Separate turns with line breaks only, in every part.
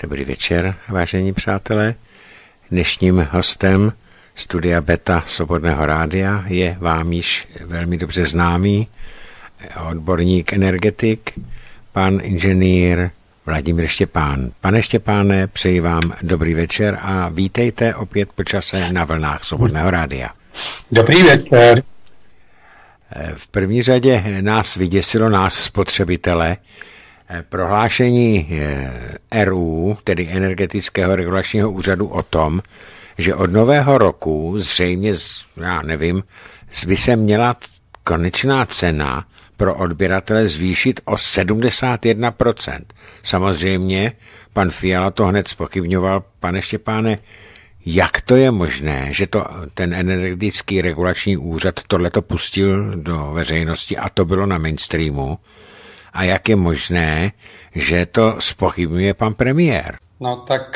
Dobrý večer, vážení přátelé. Dnešním hostem studia Beta Svobodného rádia je vám již velmi dobře známý odborník energetik, pan inženýr Vladimír Štěpán. Pane Štěpáne, přeji vám dobrý večer a vítejte opět po čase na vlnách Svobodného rádia.
Dobrý večer.
V první řadě nás vyděsilo, nás spotřebitele, prohlášení RU, tedy Energetického regulačního úřadu, o tom, že od nového roku zřejmě, já nevím, by se měla konečná cena pro odběratele zvýšit o 71%. Samozřejmě, pan Fiala to hned zpochybňoval. Pane Štěpáne, jak to je možné, že ten Energetický regulační úřad tohleto pustil do veřejnosti a to bylo na mainstreamu? A jak je možné, že to zpochybňuje pan premiér?
No tak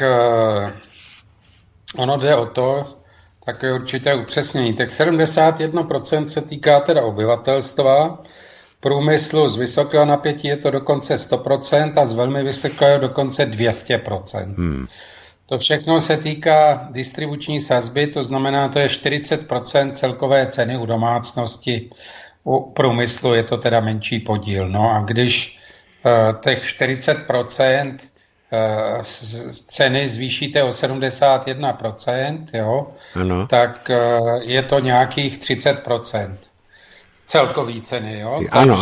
ono jde o to, takové určité upřesnění. Tak 71% se týká teda obyvatelstva, průmyslu z vysokého napětí je to dokonce 100% a z velmi vysokého dokonce 200%. To všechno se týká distribuční sazby, to znamená, to je 40% celkové ceny u domácnosti. U průmyslu je to teda menší podíl. No a když těch 40% ceny zvýšíte o 71%, jo, tak je to nějakých 30% celkový ceny. Jo?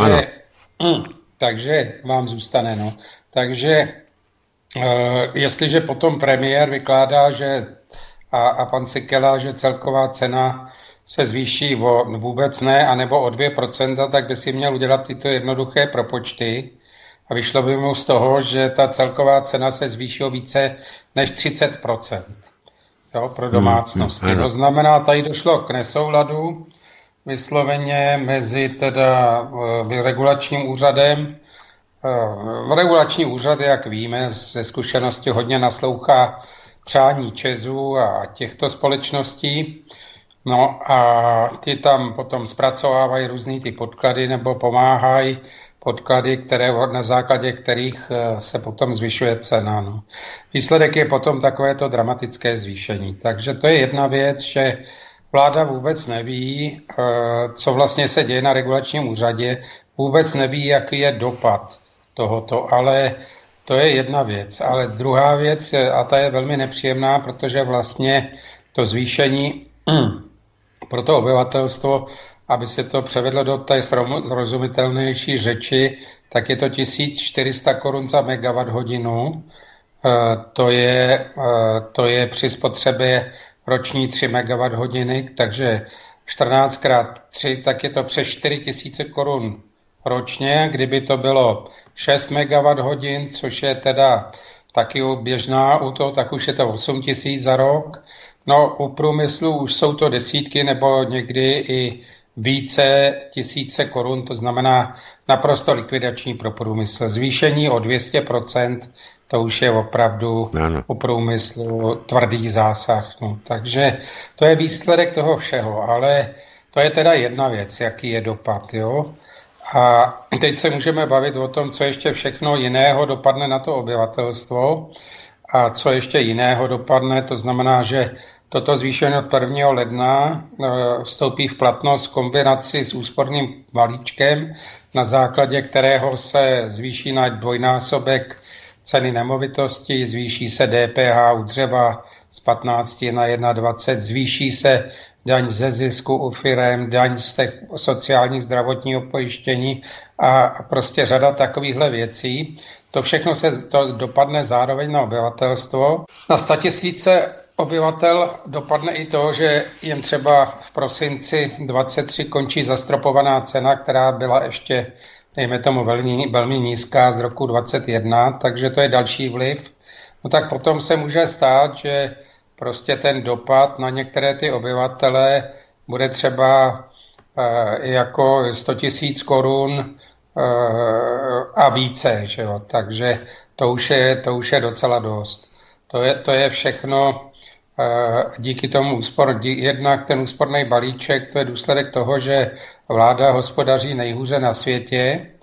Takže vám zůstane. No. Takže jestliže potom premiér vykládá, že a pan Síkela, že celková cena se zvýší vůbec ne, anebo o 2%, tak by si měl udělat tyto jednoduché propočty a vyšlo by mu z toho, že ta celková cena se zvýší o více než 30%, jo, pro domácnosti. To znamená, tady došlo k nesouladu vysloveně mezi teda regulačním úřadem. Regulační úřad, jak víme, ze zkušenosti hodně naslouchá přání ČEZu a těchto společností. No a ty tam potom zpracovávají různý ty podklady nebo pomáhají podklady, na základě kterých se potom zvyšuje cena. No. Výsledek je potom takovéto dramatické zvýšení. Takže to je jedna věc, že vláda vůbec neví, co vlastně se děje na regulačním úřadě, vůbec neví, jaký je dopad tohoto, ale to je jedna věc. Ale druhá věc, a ta je velmi nepříjemná, protože vlastně to zvýšení pro to obyvatelstvo, aby se to převedlo do té srozumitelnější řeči, tak je to 1400 korun za megawatt hodinu. To je při spotřebě roční 3 megawatt hodiny, takže 14x3, tak je to přes 4000 korun ročně. Kdyby to bylo 6 megawatt hodin, což je teda taky běžná auto, tak už je to 8000 za rok. No, u průmyslu už jsou to desítky nebo někdy i více tisíce korun, to znamená naprosto likvidační pro průmysl. Zvýšení o 200%, to už je opravdu u průmyslu tvrdý zásah. No, takže to je výsledek toho všeho, ale to je teda jedna věc, jaký je dopad. Jo? A teď se můžeme bavit o tom, co ještě všechno jiného dopadne na to obyvatelstvo a co ještě jiného dopadne, to znamená, že toto zvýšení od 1. ledna vstoupí v platnost v kombinaci s úsporným balíčkem, na základě kterého se zvýší na dvojnásobek ceny nemovitosti, zvýší se DPH u dřeva z 15 na 21, zvýší se daň ze zisku u firem, daň z těch sociálních zdravotního pojištění a prostě řada takovýchhle věcí. To všechno to dopadne zároveň na obyvatelstvo. Na 100 000 obyvatel dopadne i to, že jen třeba v prosinci 23 končí zastropovaná cena, která byla ještě, dejme tomu, velmi nízká z roku 21, takže to je další vliv. No tak potom se může stát, že prostě ten dopad na některé ty obyvatele bude třeba jako 100 000 korun a více, že jo? Takže to už je docela dost. To je všechno díky tomu jednak ten úsporný balíček, to je důsledek toho, že vláda hospodaří nejhůře na světě,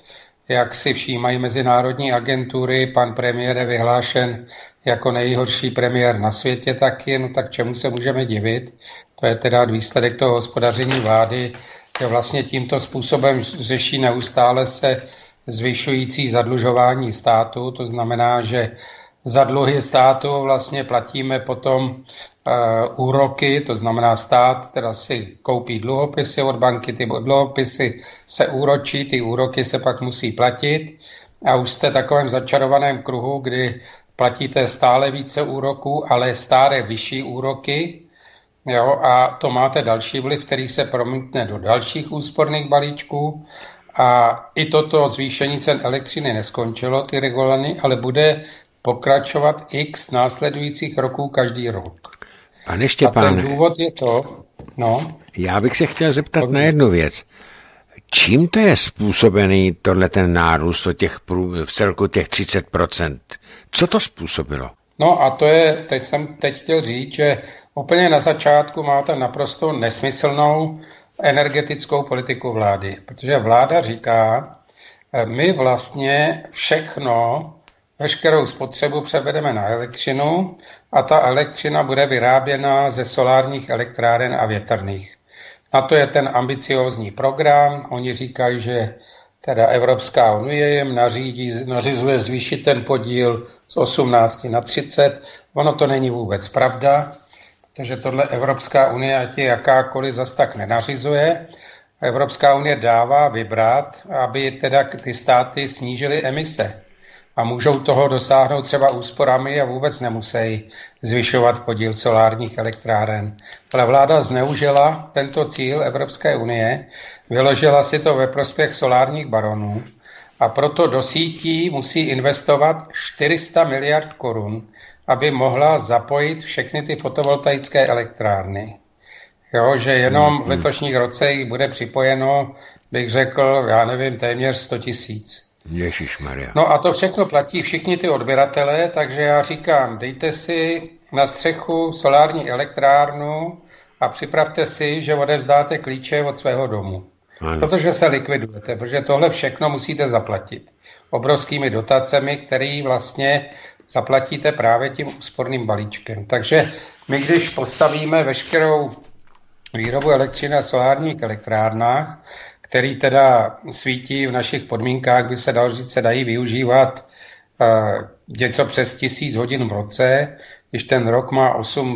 jak si všímají mezinárodní agentury. Pan premiér je vyhlášen jako nejhorší premiér na světě taky, no tak čemu se můžeme divit? To je teda výsledek toho hospodaření vlády, že vlastně tímto způsobem řeší neustále se zvyšující zadlužování státu. To znamená, že za dluhy státu vlastně platíme potom úroky, to znamená stát teda si koupí dluhopisy od banky, ty dluhopisy se úročí, ty úroky se pak musí platit a už jste v takovém začarovaném kruhu, kdy platíte stále více úroků, ale stále vyšší úroky, jo, a to máte další vliv, který se promítne do dalších úsporných balíčků a i toto zvýšení cen elektřiny neskončilo, ty regulárny, ale bude pokračovat x následujících roků každý rok.
Pane Štěpáne,
a ten důvod je to,
já bych se chtěl zeptat na jednu věc. Čím to je způsobený ten nárůst v celku těch 30%? Co to způsobilo?
No a to je, teď chtěl říct, že úplně na začátku máte naprosto nesmyslnou energetickou politiku vlády, protože vláda říká, my vlastně veškerou spotřebu převedeme na elektřinu a ta elektřina bude vyráběna ze solárních elektráren a větrných. Na to je ten ambiciózní program. Oni říkají, že teda Evropská unie jim nařizuje zvýšit ten podíl z 18 na 30. Ono to není vůbec pravda, protože tohle Evropská unie ať je jakákoliv zas tak nenařizuje. Evropská unie dává vybrat, aby teda ty státy snížily emise. A můžou toho dosáhnout třeba úsporami a vůbec nemusí zvyšovat podíl solárních elektráren. Ale vláda zneužila tento cíl Evropské unie, vyložila si to ve prospěch solárních baronů a proto do sítí musí investovat 400 miliard korun, aby mohla zapojit všechny ty fotovoltaické elektrárny. Jo, že jenom v letošních roce jich bude připojeno, bych řekl, téměř 100 000.
Ježišmarja.
No a to všechno platí všichni ty odběratelé, takže já říkám, dejte si na střechu solární elektrárnu a připravte si, že odevzdáte klíče od svého domu. Ano. Protože se likvidujete, protože tohle všechno musíte zaplatit obrovskými dotacemi, které vlastně zaplatíte právě tím úsporným balíčkem. Takže my, když postavíme veškerou výrobu elektřiny na solárních elektrárnách, který teda svítí v našich podmínkách, by se dalo říct, se dají využívat něco přes 1000 hodin v roce, když ten rok má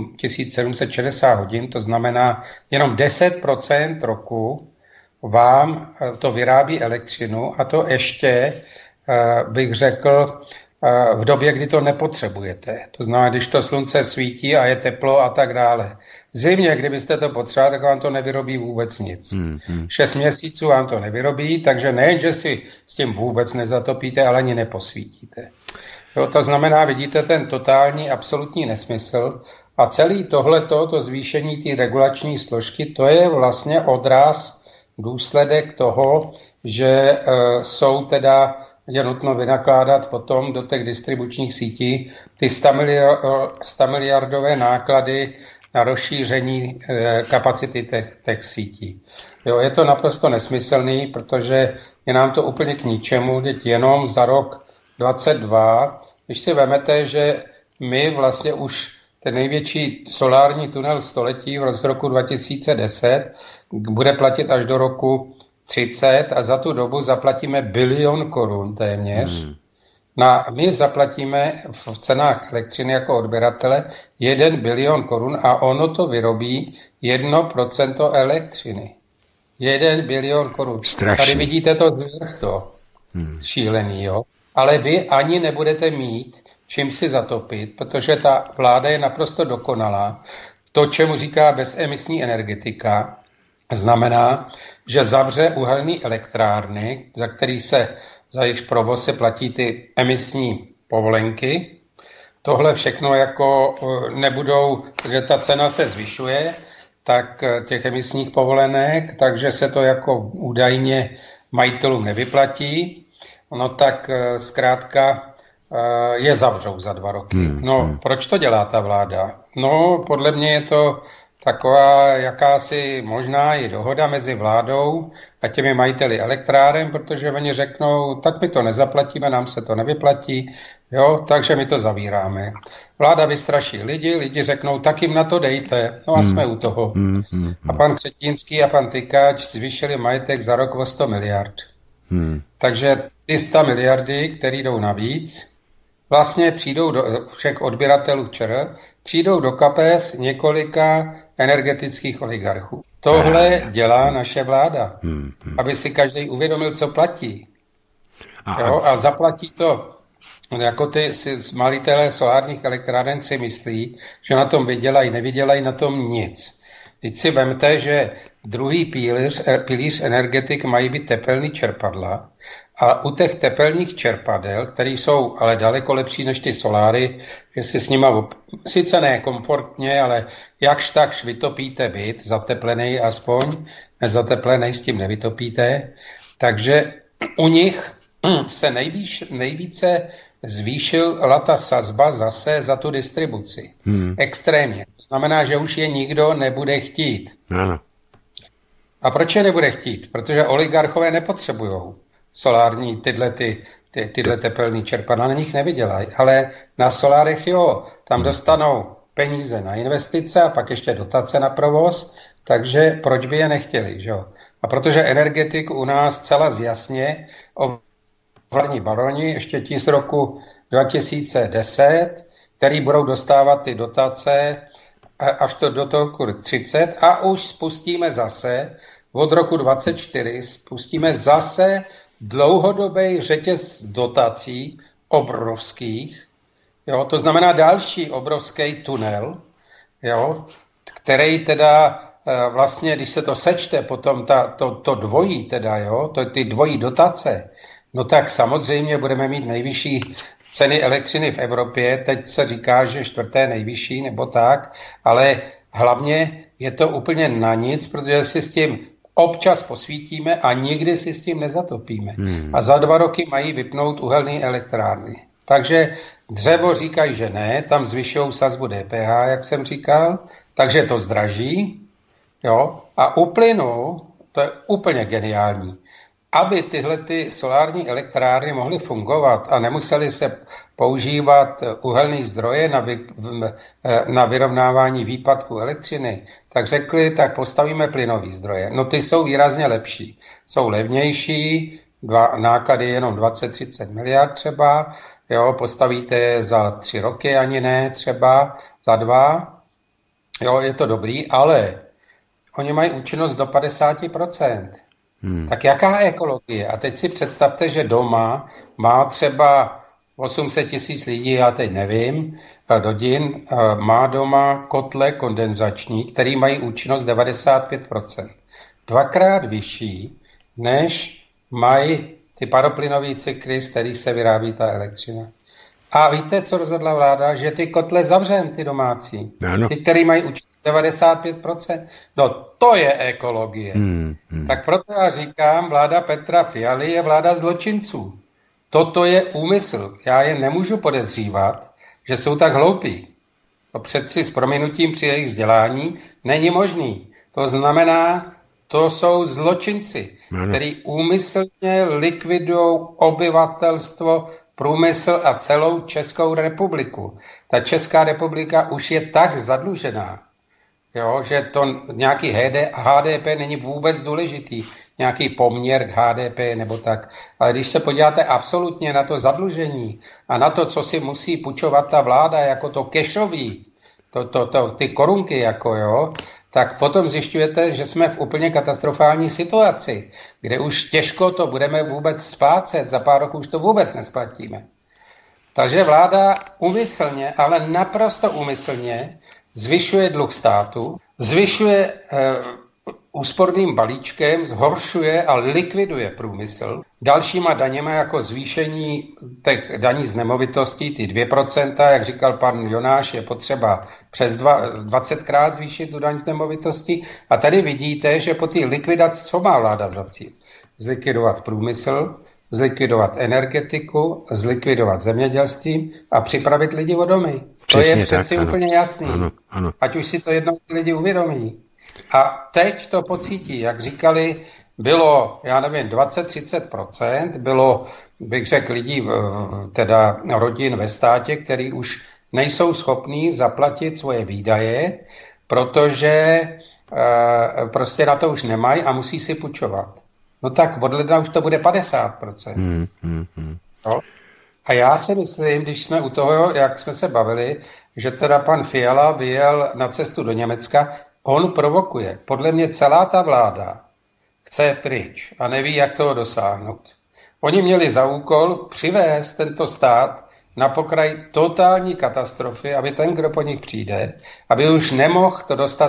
8760 hodin, to znamená jenom 10% roku vám to vyrábí elektřinu a to ještě, bych řekl, v době, kdy to nepotřebujete. To znamená, když to slunce svítí a je teplo a tak dále. V zimě, kdybyste to potřebovali, tak vám to nevyrobí vůbec nic. 6 měsíců vám to nevyrobí, takže nejen, že si s tím vůbec nezatopíte, ale ani neposvítíte. Jo, to znamená, vidíte ten totální, absolutní nesmysl a celý to zvýšení té regulační složky, to je vlastně odraz, důsledek toho, že je nutno vynakládat potom do těch distribučních sítí ty 100 miliardové náklady na rozšíření kapacity těch sítí. Jo, je to naprosto nesmyslný, protože je nám to úplně k ničemu, teď jenom za rok 2022, když si vemete, že my vlastně už ten největší solární tunel století z roku 2010 bude platit až do roku 30 a za tu dobu zaplatíme 1 bilion korun téměř. My zaplatíme v cenách elektřiny jako odběratele 1 bilion korun a ono to vyrobí 1% elektřiny. 1 bilion korun.
Strašný.
Tady vidíte to zvěrstvo. Šílený, jo. Ale vy ani nebudete mít čím si zatopit, protože ta vláda je naprosto dokonalá. To, čemu říká bezemisní energetika, znamená, že zavře uhelné elektrárny, za jejich provoz se platí ty emisní povolenky. Tohle všechno jako nebudou, že ta cena se zvyšuje, tak těch emisních povolenek, takže se to jako údajně majitelům nevyplatí. No tak zkrátka je zavřou za 2 roky. No, proč to dělá ta vláda? No, podle mě je to taková jakási možná i dohoda mezi vládou a těmi majiteli elektráren, protože oni řeknou, tak my to nezaplatíme, nám se to nevyplatí, jo, takže my to zavíráme. Vláda vystraší lidi řeknou, tak jim na to dejte, no a jsme u toho. A pan Křetínský a pan Tykáč zvýšili majetek za rok o 100 miliard. Takže ty 100 miliardy, které jdou navíc, vlastně přijdou do všech odběratelů ČR, přijdou do kapes několika energetických oligarchů. Tohle dělá naše vláda, aby si každý uvědomil, co platí. Jo? A zaplatí to, jako ty malitelé solárních elektráren si myslí, že na tom vydělají, nevydělají na tom nic. Teď si vemte, že druhý pilíř energetik mají být tepelný čerpadla a u těch tepelných čerpadel, které jsou ale daleko lepší než ty soláry, že si s nima sice ne komfortně, ale jakž takž vytopíte byt, zateplený aspoň, nezateplený s tím nevytopíte, takže u nich se nejvíce zvýšila ta sazba zase za tu distribuci. Extrémně. To znamená, že už je nikdo nebude chtít.
Ano.
A proč je nebude chtít? Protože oligarchové nepotřebují solární tyhle tepelný čerpadla, na nich nevydělají. Ale na solárech jo, tam dostanou peníze na investice a pak ještě dotace na provoz, takže proč by je nechtěli, že jo? A protože energetik u nás celá zjasně vládní baroni, ještě ti z roku 2010, který budou dostávat ty dotace až to do roku 30 a už spustíme zase od roku 24 spustíme zase dlouhodobý řetěz dotací obrovských, jo, to znamená další obrovský tunel, jo, který teda vlastně, když se to sečte, potom to dvojí teda, jo, ty dvojí dotace, no tak samozřejmě budeme mít nejvyšší ceny elektřiny v Evropě, teď se říká, že 4. nejvyšší nebo tak, ale hlavně je to úplně na nic, protože si s tím občas posvítíme a nikdy si s tím nezatopíme. A za 2 roky mají vypnout uhelné elektrárny. Takže dřevo říkají, že ne, tam zvyšují sazbu DPH, jak jsem říkal, takže to zdraží. Jo? A u plynu, to je úplně geniální, aby tyhle ty solární elektrárny mohly fungovat a nemuseli se používat uhelné zdroje na vyrovnávání výpadku elektřiny, tak řekli, tak postavíme plynové zdroje. No ty jsou výrazně lepší. Jsou levnější, náklady jenom 20-30 miliard třeba, jo, postavíte je za 3 roky, ani ne třeba, za 2. Jo, je to dobrý, ale oni mají účinnost do 50%. Tak jaká ekologie? A teď si představte, že doma má třeba 800 000 lidí, já teď nevím, rodin, má doma kotle kondenzační, který mají účinnost 95%. 2x vyšší, než mají ty paroplynové cykly, z kterých se vyrábí ta elektřina. A víte, co rozhodla vláda? Že ty kotle zavřen, ty domácí. Ano. Ty, který mají účinnost 95%. No to je ekologie. Tak proto já říkám, vláda Petra Fialy je vláda zločinců. Toto je úmysl. Já je nemůžu podezřívat, že jsou tak hloupí. To přeci s prominutím při jejich vzdělání není možný. To znamená, to jsou zločinci, kteří úmyslně likvidují obyvatelstvo, průmysl a celou Českou republiku. Ta Česká republika už je tak zadlužená, jo, že to nějaký HDP není vůbec důležitý, nějaký poměr k HDP nebo tak. Ale když se podíváte absolutně na to zadlužení a na to, co si musí půjčovat ta vláda, jako to kešový, ty korunky, jako jo, tak potom zjišťujete, že jsme v úplně katastrofální situaci, kde už těžko to budeme vůbec splácet, za pár roků už to vůbec nesplatíme. Takže vláda úmyslně, ale naprosto úmyslně zvyšuje dluh státu, zvyšuje úsporným balíčkem, zhoršuje a likviduje průmysl. Dalšíma daněma jako zvýšení těch daní z nemovitostí, ty 2%, jak říkal pan Jonáš, je potřeba přes 20krát zvýšit tu daň z nemovitostí. A tady vidíte, že po té likvidaci, co má vláda za cíl? Zlikvidovat průmysl, zlikvidovat energetiku, zlikvidovat zemědělství a připravit lidi o domy. To je přeci
tak,
úplně jasný.
Ano.
Ať už si to jednou lidi uvědomí. A teď to pocítí, jak říkali, bylo, já nevím, 20-30%, bylo, bych řekl, lidí, teda rodin ve státě, který už nejsou schopní zaplatit svoje výdaje, protože prostě na to už nemají a musí si půjčovat. No tak od ledna už to bude 50%. No? A já si myslím, když jsme u toho, jak jsme se bavili, že teda pan Fiala vyjel na cestu do Německa, on provokuje. Podle mě celá ta vláda chce pryč a neví, jak toho dosáhnout. Oni měli za úkol přivést tento stát na pokraj totální katastrofy, aby ten, kdo po nich přijde, aby už nemohl to dostat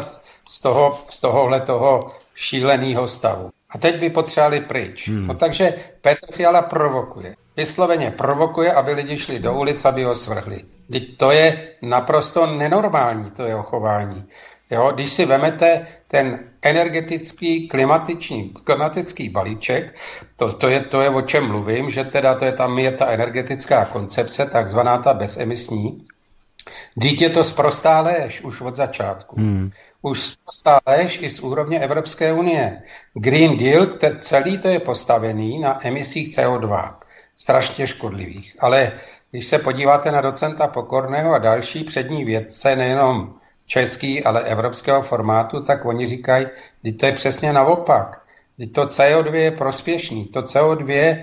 z tohohle šíleného stavu. A teď by potřebovali pryč. No takže Petr Fiala provokuje. Vysloveně provokuje, aby lidi šli do ulic, aby ho svrhli. To je naprosto nenormální, to jeho chování. Jo, když si vemete ten energetický klimatický balíček, to je o čem mluvím, že teda tam je ta energetická koncepce, takzvaná ta bezemisní. Vždyť je to sprostá lež už od začátku. Už sprostá lež i z úrovně Evropské unie. Green Deal, celý to je postavený na emisích CO2. Strašně škodlivých. Ale když se podíváte na docenta Pokorného a další přední vědce, nejenom český, ale evropského formátu, tak oni říkají, že to je přesně naopak. Že to CO2 je prospěšný. To CO2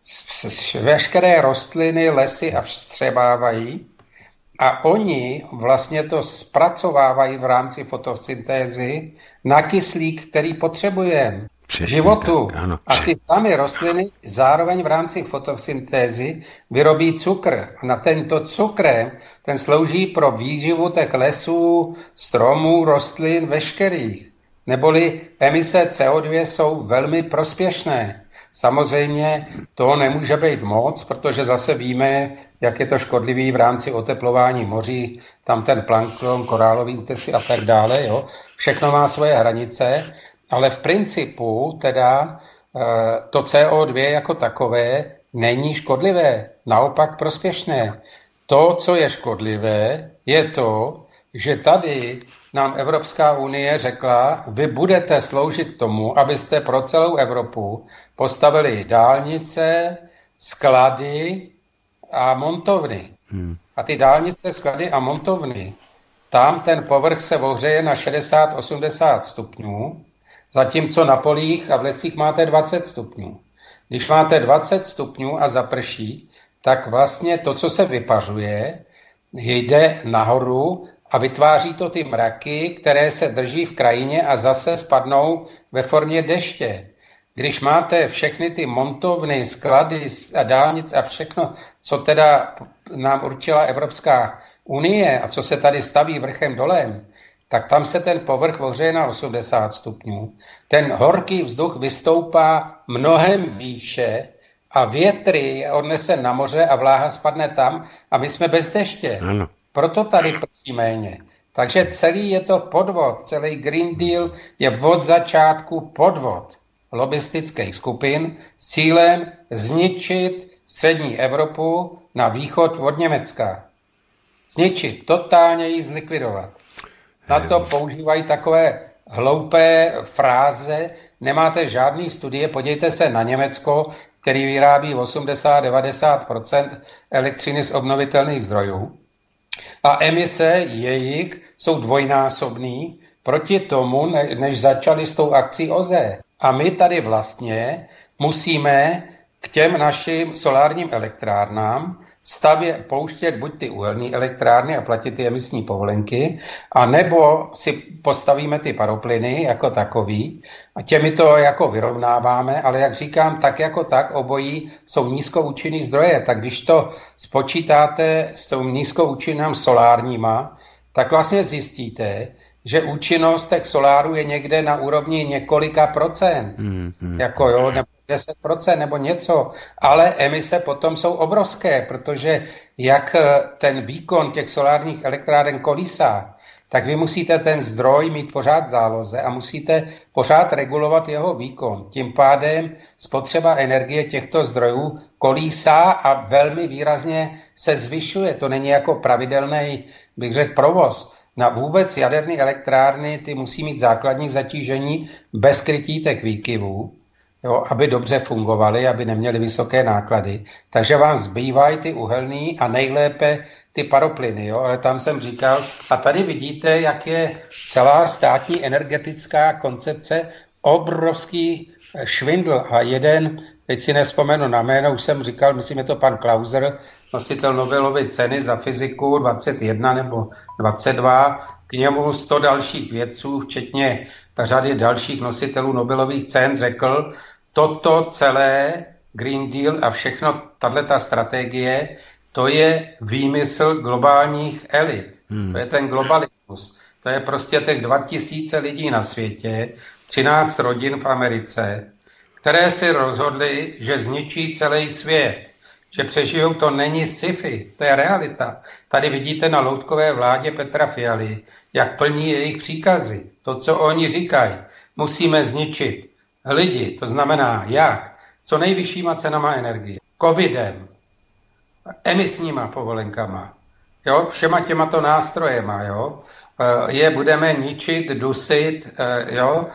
veškeré rostliny, lesy a vstřebávají a oni vlastně to zpracovávají v rámci fotosyntézy na kyslík, který potřebujeme k životu.
Tak, ano.
A ty samé rostliny zároveň v rámci fotosyntézy vyrobí cukr. Na tento cukr, ten slouží pro výživu těch lesů, stromů, rostlin, veškerých. Neboli emise CO2 jsou velmi prospěšné. Samozřejmě to nemůže být moc, protože zase víme, jak je to škodlivý v rámci oteplování moří, tam ten plankton, korálový útesy a tak dále. Jo. Všechno má svoje hranice, ale v principu teda to CO2 jako takové není škodlivé, naopak prospěšné. To, co je škodlivé, je to, že tady nám Evropská unie řekla, vy budete sloužit k tomu, abyste pro celou Evropu postavili dálnice, sklady a montovny. A ty dálnice, sklady a montovny, tam ten povrch se ohřeje na 60-80 stupňů, zatímco na polích a v lesích máte 20 stupňů. Když máte 20 stupňů a zaprší, tak vlastně to, co se vypařuje, jde nahoru a vytváří to ty mraky, které se drží v krajině a zase spadnou ve formě deště. Když máte všechny ty montovny, sklady a dálnice a všechno, co teda nám určila Evropská unie a co se tady staví vrchem dolem, tak tam se ten povrch ohřeje na 80 stupňů. Ten horký vzduch vystoupá mnohem výše a větry odnese na moře a vláha spadne tam a my jsme bez deště.
Ano.
Proto tady prší méně. Takže celý je to podvod. Celý Green Deal je od začátku podvod lobistických skupin s cílem zničit střední Evropu na východ od Německa. Zničit, totálně ji zlikvidovat. Na to používají takové hloupé fráze, nemáte žádný studie, podívejte se na Německo, který vyrábí 80-90% elektřiny z obnovitelných zdrojů. A emise jejich jsou dvojnásobný proti tomu, než začali s tou akcí OZE. A my tady vlastně musíme k těm našim solárním elektrárnám pouštět buď ty uhelné elektrárny a platit ty emisní povolenky, a nebo si postavíme ty paroplyny jako takový a těmi to jako vyrovnáváme, ale jak říkám, tak jako tak obojí jsou nízkoúčinný zdroje. Tak když to spočítáte s tou nízkoúčinným solárníma, tak vlastně zjistíte, že účinnost těch solárů je někde na úrovni několika procent. Jako jo, nebo 10% nebo něco, ale emise potom jsou obrovské, protože jak ten výkon těch solárních elektráren kolísá, tak vy musíte ten zdroj mít pořád v záloze a musíte pořád regulovat jeho výkon. Tím pádem spotřeba energie těchto zdrojů kolísá a velmi výrazně se zvyšuje. To není jako pravidelný, bych řekl, provoz. Na vůbec jaderné elektrárny ty musí mít základní zatížení bez krytítek výkyvů, jo, aby dobře fungovaly, aby neměly vysoké náklady. Takže vám zbývají ty uhelný a nejlépe ty paroplyny, jo, ale tam jsem říkal, a tady vidíte, jak je celá státní energetická koncepce obrovský švindl a jeden, teď si nevzpomenu na jméno, už jsem říkal, myslím, je to pan Klauser, nositel Nobelovy ceny za fyziku 21 nebo 22, k němu 100 dalších vědců, včetně řady dalších nositelů Nobelových cen, řekl, toto celé Green Deal a všechno, tato strategie, to je výmysl globálních elit. To je ten globalismus. To je prostě těch 2000 lidí na světě, 13 rodin v Americe, které si rozhodly, že zničí celý svět. Že přežijou, to není sci-fi, to je realita. Tady vidíte na loutkové vládě Petra Fialy, jak plní jejich příkazy. To, co oni říkají, musíme zničit lidi, to znamená jak? Co nejvyššíma cenama energie, covidem, emisníma povolenkama, jo? Všema těmato nástrojema, jo? Je budeme ničit, dusit, jo?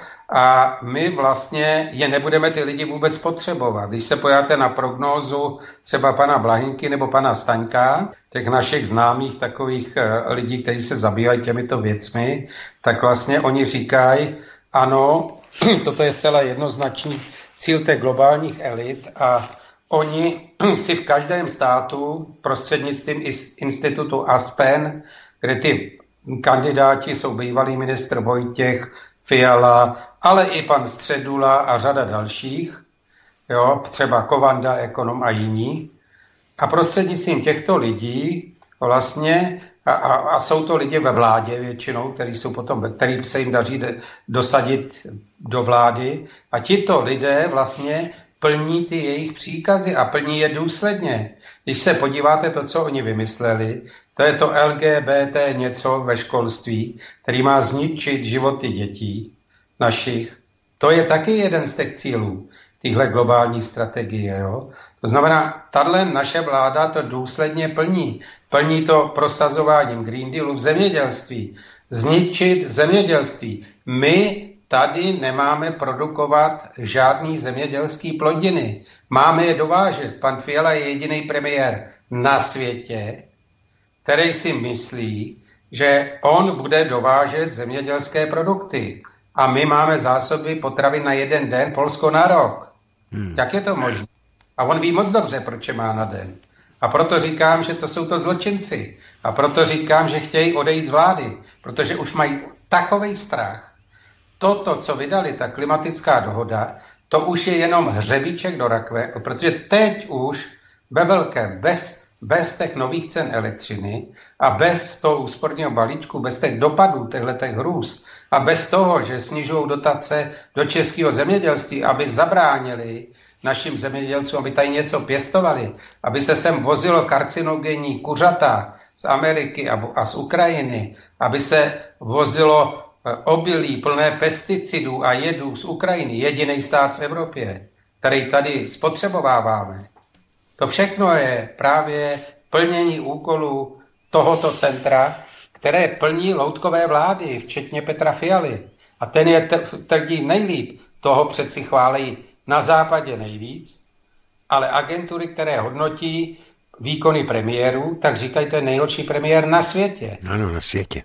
A my vlastně je nebudeme ty lidi vůbec potřebovat. Když se pojáte na prognózu třeba pana Blahinky nebo pana Staňka, těch našich známých takových lidí, kteří se zabývají těmito věcmi, tak vlastně oni říkají, ano, toto je zcela jednoznačný cíl těch globálních elit a oni si v každém státu prostřednictvím institutu Aspen, kde ty kandidáti jsou bývalý ministr Vojtěch, Fiala, ale i pan Středula a řada dalších, jo, třeba Kovanda, ekonom a jiní. A prostřednictvím těchto lidí vlastně, a jsou to lidi ve vládě většinou, který se jim daří dosadit do vlády, a tito lidé vlastně plní ty jejich příkazy a plní je důsledně. Když se podíváte to, co oni vymysleli, to je to LGBT něco ve školství, který má zničit životy dětí našich. To je taky jeden z těch cílů téhle globální strategie. Jo? To znamená, tahle naše vláda to důsledně plní. Plní to prosazováním Green Dealu v zemědělství. Zničit zemědělství. My tady nemáme produkovat žádný zemědělský plodiny. Máme je dovážet. Pan Fiala je jediný premiér na světě, který si myslí, že on bude dovážet zemědělské produkty. A my máme zásoby potravin na jeden den, Polsko na rok. Jak je to možné? A on ví moc dobře, proč je má na den. A proto říkám, že to jsou to zločinci. A proto říkám, že chtějí odejít z vlády. Protože už mají takovej strach. Toto, co vydali, ta klimatická dohoda, to už je jenom hřebíček do rakve, protože teď už ve velkém, bez těch nových cen elektřiny a bez toho úsporného balíčku, bez těch dopadů těchto hrůz a bez toho, že snižují dotace do českého zemědělství, aby zabránili našim zemědělcům, aby tady něco pěstovali, aby se sem vozilo karcinogenní kuřata z Ameriky a z Ukrajiny, aby se vozilo obilí plné pesticidů a jedů z Ukrajiny, jediný stát v Evropě, který tady spotřebováváme. To všechno je právě plnění úkolů tohoto centra, které plní loutkové vlády, včetně Petra Fialy. A ten je tvrdí nejlíp, toho přeci chválí na západě nejvíc, ale agentury, které hodnotí výkony premiérů, tak říkají, to je nejhorší premiér na světě.
Ano, na světě.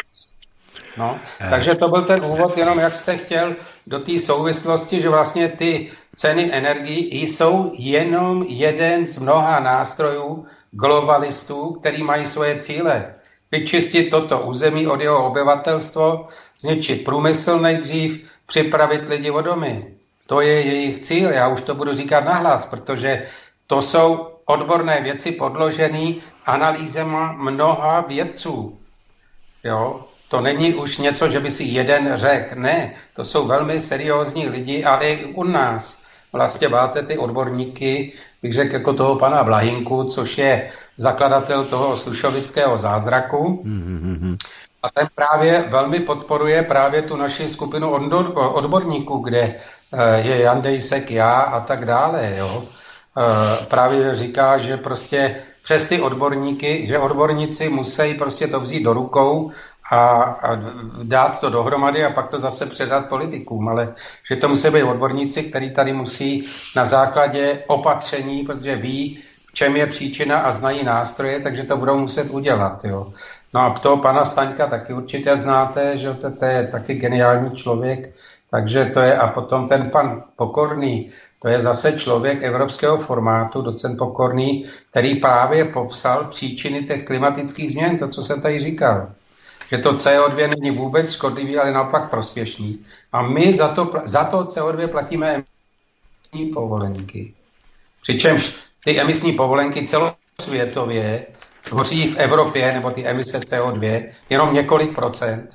No, takže to byl ten úvod, jenom jak jste chtěl do té souvislosti, že vlastně ty ceny energií jsou jenom jeden z mnoha nástrojů globalistů, který mají svoje cíle. Vyčistit toto území od jeho obyvatelstvo, zničit průmysl nejdřív, připravit lidi o domy. To je jejich cíl, já už to budu říkat nahlas, protože to jsou odborné věci podložené analýzema mnoha vědců. Jo? To není už něco, že by si jeden řekl. Ne, to jsou velmi seriózní lidi, ale i u nás. Vlastně máte ty odborníky, bych řekl jako toho pana Blahinku, což je zakladatel toho slušovického zázraku. A ten právě velmi podporuje právě tu naši skupinu odborníků, kde je Jan Dejsek, já a tak dále. Jo. Právě říká, že prostě přes ty odborníky, že odborníci musí prostě to vzít do rukou a dát to dohromady a pak to zase předat politikům, ale že to musí být odborníci, kteří tady musí na základě opatření, protože ví, v čem je příčina a znají nástroje, takže to budou muset udělat. Jo. No a toho pana Staňka taky určitě znáte, že to je taky geniální člověk, takže to je, a potom ten pan Pokorný, to je zase člověk evropského formátu, docent Pokorný, který právě popsal příčiny těch klimatických změn, to, co jsem tady říkal. Že to CO2 není vůbec škodlivý, ale naopak prospěšný. A my za to CO2 platíme emisní povolenky. Přičemž ty emisní povolenky celosvětově tvoří v Evropě, nebo ty emise CO2, jenom několik procent,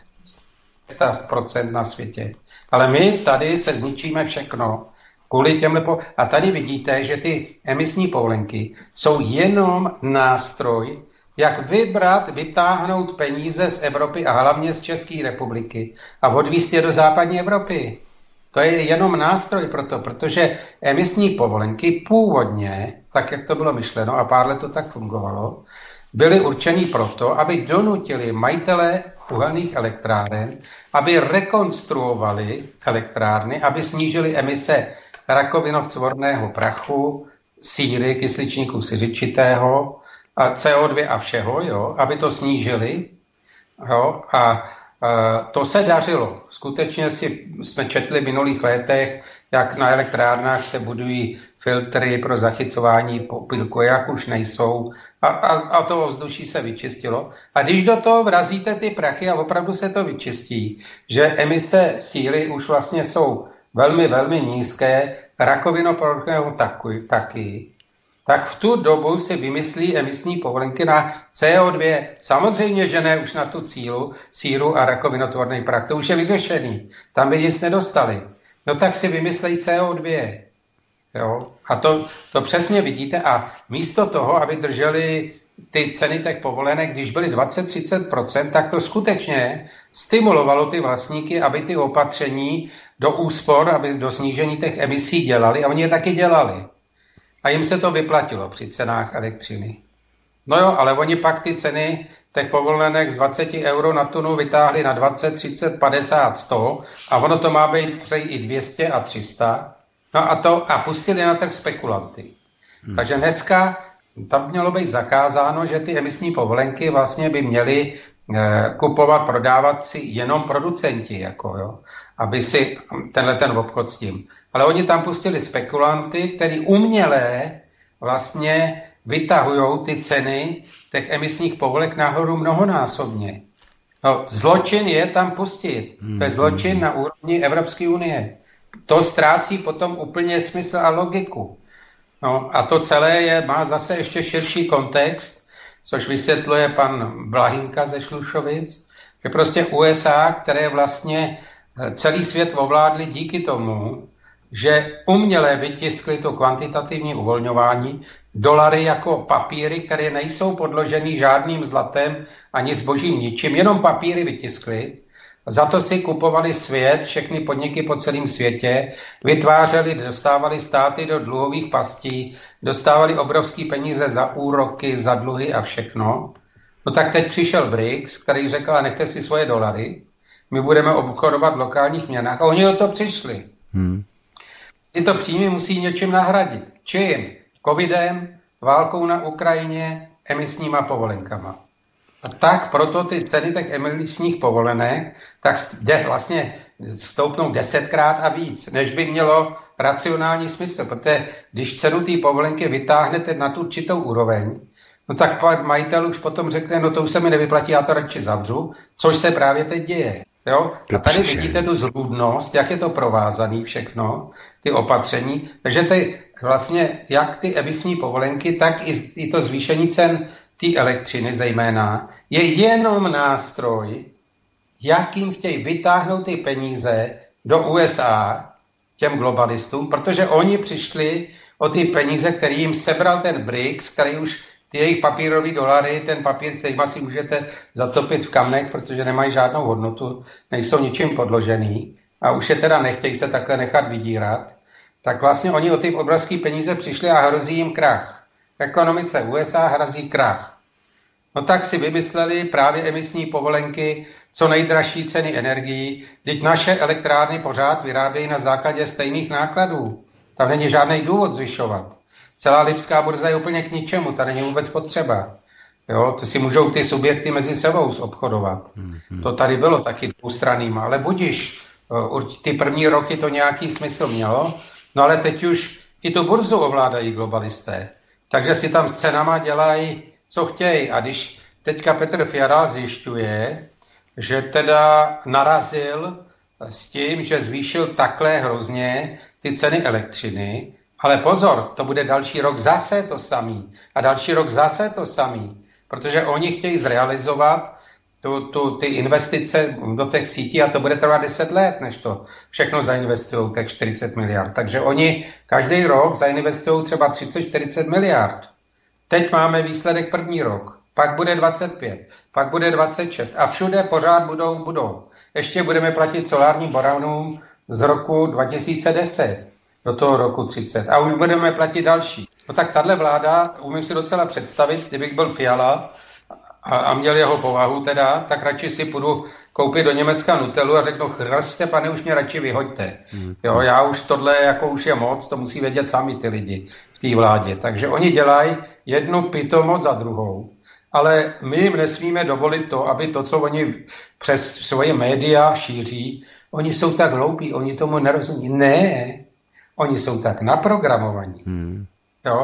100% na světě. Ale my tady se zničíme všechno kvůli těmhle a tady vidíte, že ty emisní povolenky jsou jenom nástroj, jak vytáhnout peníze z Evropy a hlavně z České republiky a odvízt je do západní Evropy. To je jenom nástroj pro to, protože emisní povolenky původně, tak jak to bylo myšleno a pár let to tak fungovalo, byly určeny proto, aby donutili majitele uhelných elektráren, aby rekonstruovali elektrárny, aby snížili emise rakovinotvorného prachu, síry, kysličníku siřičitého, a CO2 a všeho, jo, aby to snížili. Jo, a to se dařilo. Skutečně jsme četli v minulých letech, jak na elektrárnách se budují filtry pro zachycování popílku, jak už nejsou. A to ovzduší se vyčistilo. A když do toho vrazíte ty prachy a opravdu se to vyčistí, že emise síly už vlastně jsou velmi, velmi nízké, rakovinoproudného taky, tak v tu dobu si vymyslí emisní povolenky na CO2. Samozřejmě, že ne už na tu síru a rakovinotvorný prach. To už je vyřešený. Tam by nic nedostali. No tak si vymyslejí CO2. Jo? A to přesně vidíte. A místo toho, aby drželi ty ceny těch povolenek, když byly 20-30%, tak to skutečně stimulovalo ty vlastníky, aby ty opatření do úspor, aby do snížení těch emisí dělali. A oni je taky dělali. A jim se to vyplatilo při cenách elektřiny. No jo, ale oni pak ty ceny těch povolenek z 20 euro na tunu vytáhli na 20, 30, 50, 100 a ono to má být přeji i 200 a 300. No a pustili na trh spekulanty. Takže dneska tam mělo být zakázáno, že ty emisní povolenky vlastně by měli kupovat, prodávat si jenom producenti, jako jo, aby si ten obchod s tím. Ale oni tam pustili spekulanty, kteří uměle vlastně vytahují ty ceny těch emisních povolek nahoru mnohonásobně. No, zločin je tam pustit. To je zločin na úrovni Evropské unie. To ztrácí potom úplně smysl a logiku. No, a to celé má zase ještě širší kontext, což vysvětluje pan Blahinka ze Šlušovic, že prostě USA, které vlastně celý svět ovládly díky tomu, že uměle vytiskli to kvantitativní uvolňování, dolary jako papíry, které nejsou podloženy žádným zlatem ani zbožím ničím, jenom papíry vytiskli. Za to si kupovali svět, všechny podniky po celém světě, dostávali státy do dluhových pastí, dostávali obrovské peníze za úroky, za dluhy a všechno. No tak teď přišel BRICS, který řekl, nechte si svoje dolary, my budeme obchodovat v lokálních měnách. A oni o to přišli. Tyto příjmy musí něčím nahradit. Čím? Covidem, válkou na Ukrajině, emisníma povolenkama. A tak proto ty ceny těch emisních povolenek tak vlastně stoupnou 10krát a víc, než by mělo racionální smysl. Protože když cenu té povolenky vytáhnete na tu určitou úroveň, no tak majitel už potom řekne, no to už se mi nevyplatí, já to radši zavřu, což se právě teď děje. Jo? A tady vidíte tu zrůdnost, jak je to provázané všechno, ty opatření. Takže ty vlastně jak ty emisní povolenky, tak i to zvýšení cen té elektřiny zejména, je jenom nástroj, jakým chtějí vytáhnout ty peníze do USA těm globalistům, protože oni přišli o ty peníze, který jim sebral ten BRICS, který už ty jejich papírové dolary, ten papír, který si můžete zatopit v kamnech, protože nemají žádnou hodnotu, nejsou ničím podložený a už je teda nechtějí se takhle nechat vydírat, tak vlastně oni o ty obrovské peníze přišli a hrozí jim krach. V ekonomice USA hrozí krach. No tak si vymysleli právě emisní povolenky, co nejdražší ceny energií, teď naše elektrárny pořád vyrábějí na základě stejných nákladů. Tam není žádný důvod zvyšovat. Celá lipská burza je úplně k ničemu, ta není vůbec potřeba. Jo, to si můžou ty subjekty mezi sebou zobchodovat. To tady bylo taky dvoustranným, ale budiš, ty první roky to nějaký smysl mělo, no ale teď už i tu burzu ovládají globalisté. Takže si tam s cenama dělají, co chtějí. A když teďka Petr Fiala zjišťuje, že teda narazil s tím, že zvýšil takhle hrozně ty ceny elektřiny, ale pozor, to bude další rok zase to samý a další rok zase to samý, protože oni chtějí zrealizovat ty investice do těch sítí a to bude trvat 10 let, než to všechno zainvestují, těch 40 miliard. Takže oni každý rok zainvestují třeba 30-40 miliard. Teď máme výsledek první rok, pak bude 25, pak bude 26 a všude pořád budou. Ještě budeme platit solárním baronům z roku 2010 do toho roku 30 a už budeme platit další. No tak tahle vláda, umím si docela představit, kdybych byl Fiala a měl jeho povahu teda, tak radši si půjdu koupit do Německa Nutellu a řeknu, chraste, pane, už mě radši vyhoďte. Jo, já už tohle jako už je moc, to musí vědět sami ty lidi v té vládě. Takže oni dělají jednu pitomost za druhou. Ale my jim nesmíme dovolit to, aby to, co oni přes svoje média šíří, oni jsou tak hloupí, oni tomu nerozumí. Ne, oni jsou tak naprogramovaní. Jo?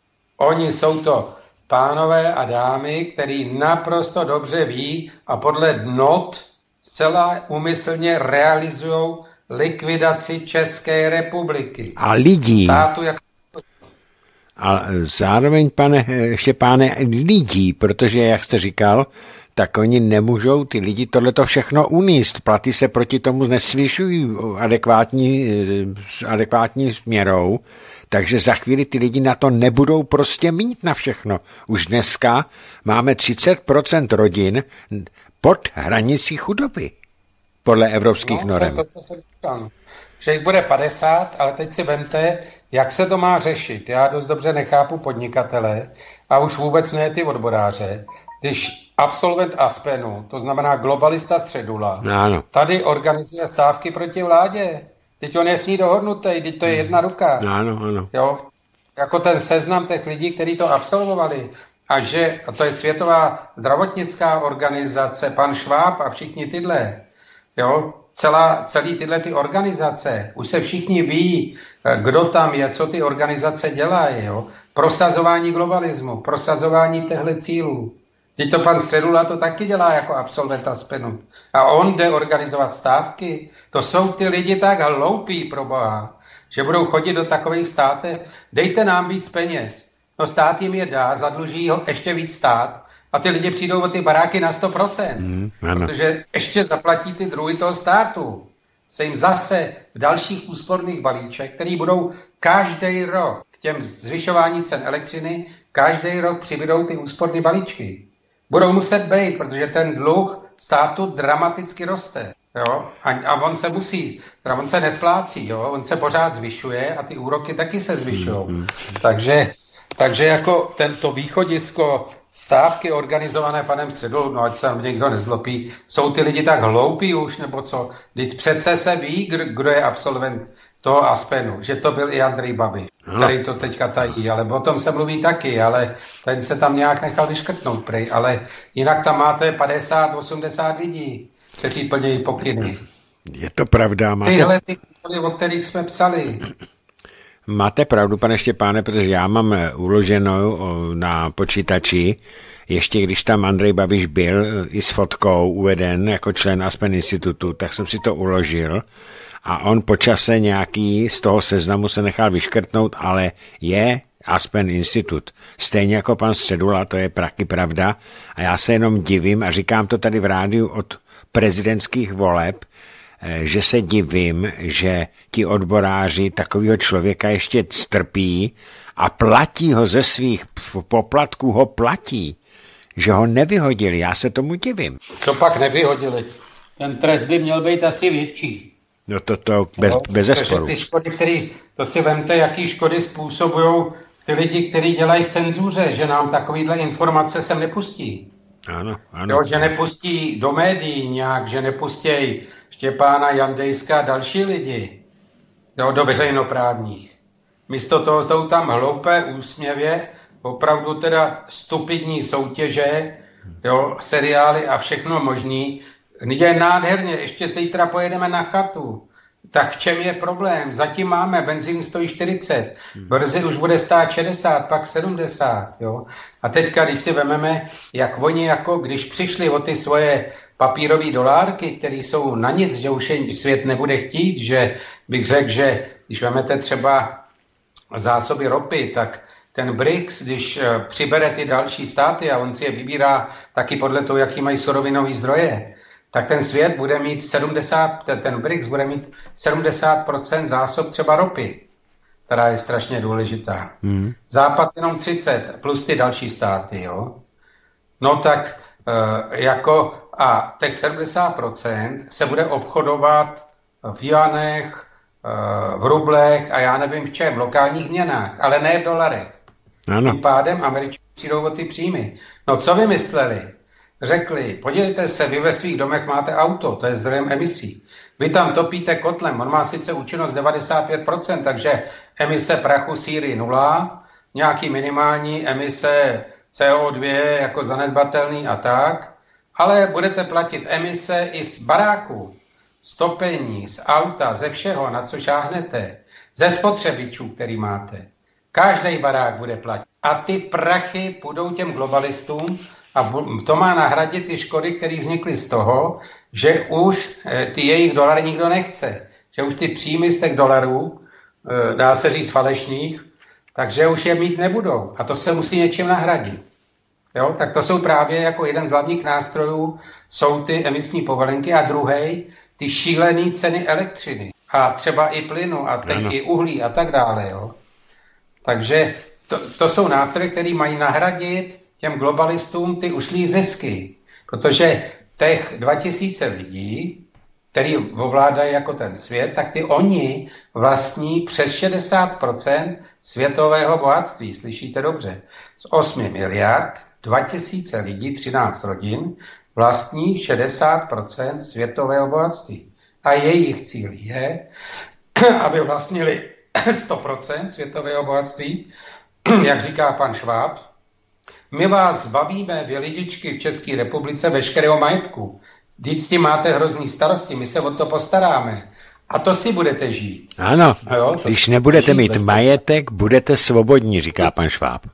Oni jsou to pánové a dámy, který naprosto dobře ví a podle not zcela úmyslně realizují likvidaci České republiky.
A lidí.
Státu jako...
A zároveň, pane Štěpáne, lidí, protože, jak jste říkal, tak oni nemůžou ty lidi tohleto všechno uníst. Platy se proti tomu nesvyšují adekvátní směrou, takže za chvíli ty lidi na to nebudou prostě mít na všechno. Už dneska máme 30% rodin pod hranicí chudoby, podle evropských norem.
To je to, co jsem říkal. Že jich bude 50, ale teď si vemte, jak se to má řešit. Já dost dobře nechápu podnikatele a už vůbec ne ty odboráře. Když absolvent Aspenu, to znamená globalista Středula, tady organizuje stávky proti vládě. Teď on je s ní dohodnutý, teď to je jedna ruka.
Ano.
Jo? Jako ten seznam těch lidí, kteří to absolvovali. A to je Světová zdravotnická organizace, pan Šváb a všichni tyhle. Jo? Celý tyhle ty organizace, už se všichni ví, kdo tam je, co ty organizace dělají. Jo? Prosazování globalismu, prosazování těchto cílů. Teď to pan Středula to taky dělá jako absolvent Aspenu. A on jde organizovat stávky. To jsou ty lidi tak hloupí, proboha, že budou chodit do takových států. Dejte nám víc peněz. No stát jim je dá, zadluží ho ještě víc stát a ty lidi přijdou o ty baráky na 100%. Protože ještě zaplatí ty druhy toho státu. Se jim zase v dalších úsporných balíček, který budou každý rok k těm zvyšování cen elektřiny, každý rok přibydou ty úsporné balíčky. Budou muset být, protože ten dluh státu dramaticky roste. Jo? A on se nesplácí, jo? On se pořád zvyšuje a ty úroky taky se zvyšují. Takže jako tento východisko stávky organizované panem Středulou, no ať se někdo nezlopí, jsou ty lidi tak hloupí už, nebo co? Vždyť přece se ví, kdo je absolvent toho Aspenu, že to byl i Andrej Babiš, který to teďka tají, ale o tom se mluví taky, ale ten se tam nějak nechal vyškrtnout prej, ale jinak tam máte 50-80 lidí, kteří plnějí pokyny.
Je to pravda.
Tyhle ty, o kterých jsme psali.
Máte pravdu, pane Štěpáne, protože já mám uloženou na počítači, ještě když tam Andrej Babiš byl i s fotkou uveden jako člen Aspen institutu, tak jsem si to uložil a on po čase nějaký z toho seznamu se nechal vyškrtnout, ale je Aspen institut. Stejně jako pan Středula, to je taky pravda a já se jenom divím a říkám to tady v rádiu od prezidentských voleb, že se divím, že ti odboráři takového člověka ještě strpí a platí ho ze svých poplatků, ho platí, že ho nevyhodili. Já se tomu divím.
Co pak nevyhodili? Ten trest by měl být asi větší.
No to bez zesporu.
Ty škody, to si vemte, jaký škody způsobují ty lidi, kteří dělají v cenzuře, že nám takovýhle informace sem nepustí.
Ano.
Jo, že nepustí do médií nějak, že nepustí Štěpána Jandejska a další lidi do veřejnoprávních. Místo toho jsou tam hloupé úsměvě, opravdu teda stupidní soutěže, jo, seriály a všechno možný. Je nádherně, ještě zítra pojedeme na chatu. Tak v čem je problém? Zatím máme, benzín stojí 40, brzy už bude stát 60, pak 70. Jo? A teďka, když si vememe, jak oni, jako když přišli o ty svoje papírové dolárky, které jsou na nic, že už je svět nebude chtít, že bych řekl, že když vemete třeba zásoby ropy, tak ten BRICS, když přibere ty další státy a on si je vybírá taky podle toho, jaký mají surovinové zdroje, tak ten svět bude mít ten BRICS bude mít 70% zásob třeba ropy, která je strašně důležitá. Západ jenom 30, plus ty další státy, jo. No tak a těch 70% se bude obchodovat v juanech, v rublech a já nevím v čem, v lokálních měnách, ale ne v dolarech. Tím pádem Američané přijdou o ty příjmy. No co vymysleli? Řekli, podívejte se, vy ve svých domech máte auto, to je zdrojem emisí. Vy tam topíte kotlem, on má sice účinnost 95%, takže emise prachu síry 0, nějaký minimální emise CO2 jako zanedbatelný a tak, ale budete platit emise i z baráku, z topení, z auta, ze všeho, na co šáhnete, ze spotřebičů, který máte. Každý barák bude platit. A ty prachy půjdou těm globalistům a to má nahradit ty škody, které vznikly z toho, že už ty jejich dolary nikdo nechce. Že už ty příjmy z těch dolarů, dá se říct falešných, takže už je mít nebudou. A to se musí něčím nahradit. Jo? Tak to jsou právě jako jeden z hlavních nástrojů, jsou ty emisní povolenky a druhý, ty šílené ceny elektřiny. A třeba i plynu a teď i uhlí a tak dále. Jo? Takže to jsou nástroje, které mají nahradit těm globalistům ty ušlý zisky. Protože těch 2000 lidí, který ovládají jako ten svět, tak ty oni vlastní přes 60% světového bohatství. Slyšíte dobře? Z 8 miliard 2000 lidí, 13 rodin, vlastní 60% světového bohatství. A jejich cíl je, aby vlastnili 100% světového bohatství, jak říká pan Schwab, my vás zbavíme, vy lidičky v České republice, veškerého majetku. Vždyť s tím máte hrozný starosti, my se o to postaráme. A to si budete žít.
Ano, když nebudete mít majetek, budete svobodní, říká pan Schwab.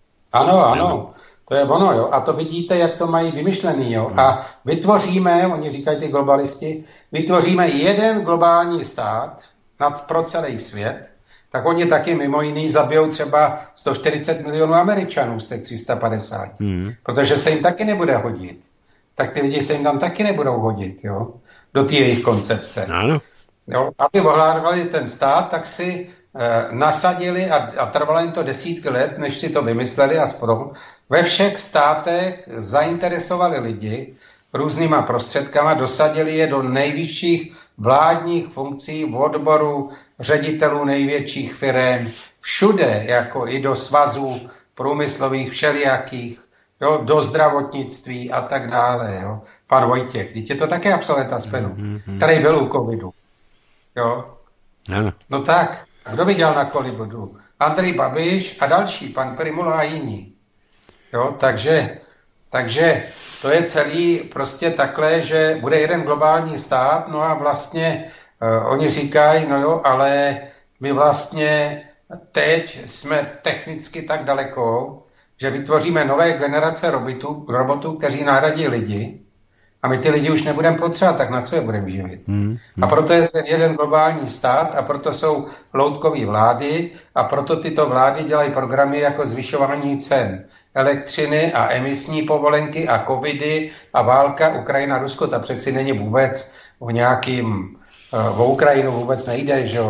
Ano, to je ono, jo. A to vidíte, jak to mají vymyšlený, jo. A vytvoříme, oni říkají ty globalisti, vytvoříme jeden globální stát pro celý svět, tak oni taky mimo jiný zabijou třeba 140 milionů Američanů z těch 350. Protože se jim taky nebude hodit. Tak ty lidi se jim tam taky nebudou hodit, jo, do té jejich koncepce.
Ano.
Jo, aby ovládali ten stát, tak si nasadili a trvalo jim to desítky let, než si to vymysleli aspoň. Ve všech státech zainteresovali lidi různýma prostředkama, dosadili je do nejvyšších vládních funkcí v odboru ředitelů největších firem, všude, jako i do svazů průmyslových všelijakých, jo, do zdravotnictví a tak dále. Jo. Pan Vojtěch, je to také absolvent Aspenu, který byl u covidu. Jo. No tak, kdo viděl na covidu? Andrej Babiš a další, pan Prymula a jiní. Jo, takže to je celý prostě takhle, že bude jeden globální stát, no a vlastně oni říkají, no jo, ale my vlastně teď jsme technicky tak daleko, že vytvoříme nové generace robotů, kteří nahradí lidi a my ty lidi už nebudeme potřebovat, tak na co je budeme živit? A proto je ten jeden globální stát a proto jsou loutkové vlády a proto tyto vlády dělají programy jako zvyšování cen elektřiny a emisní povolenky a covidy a válka Ukrajina-Rusko. Ta přeci není vůbec o nějakým, o Ukrajinu vůbec nejde, že jo.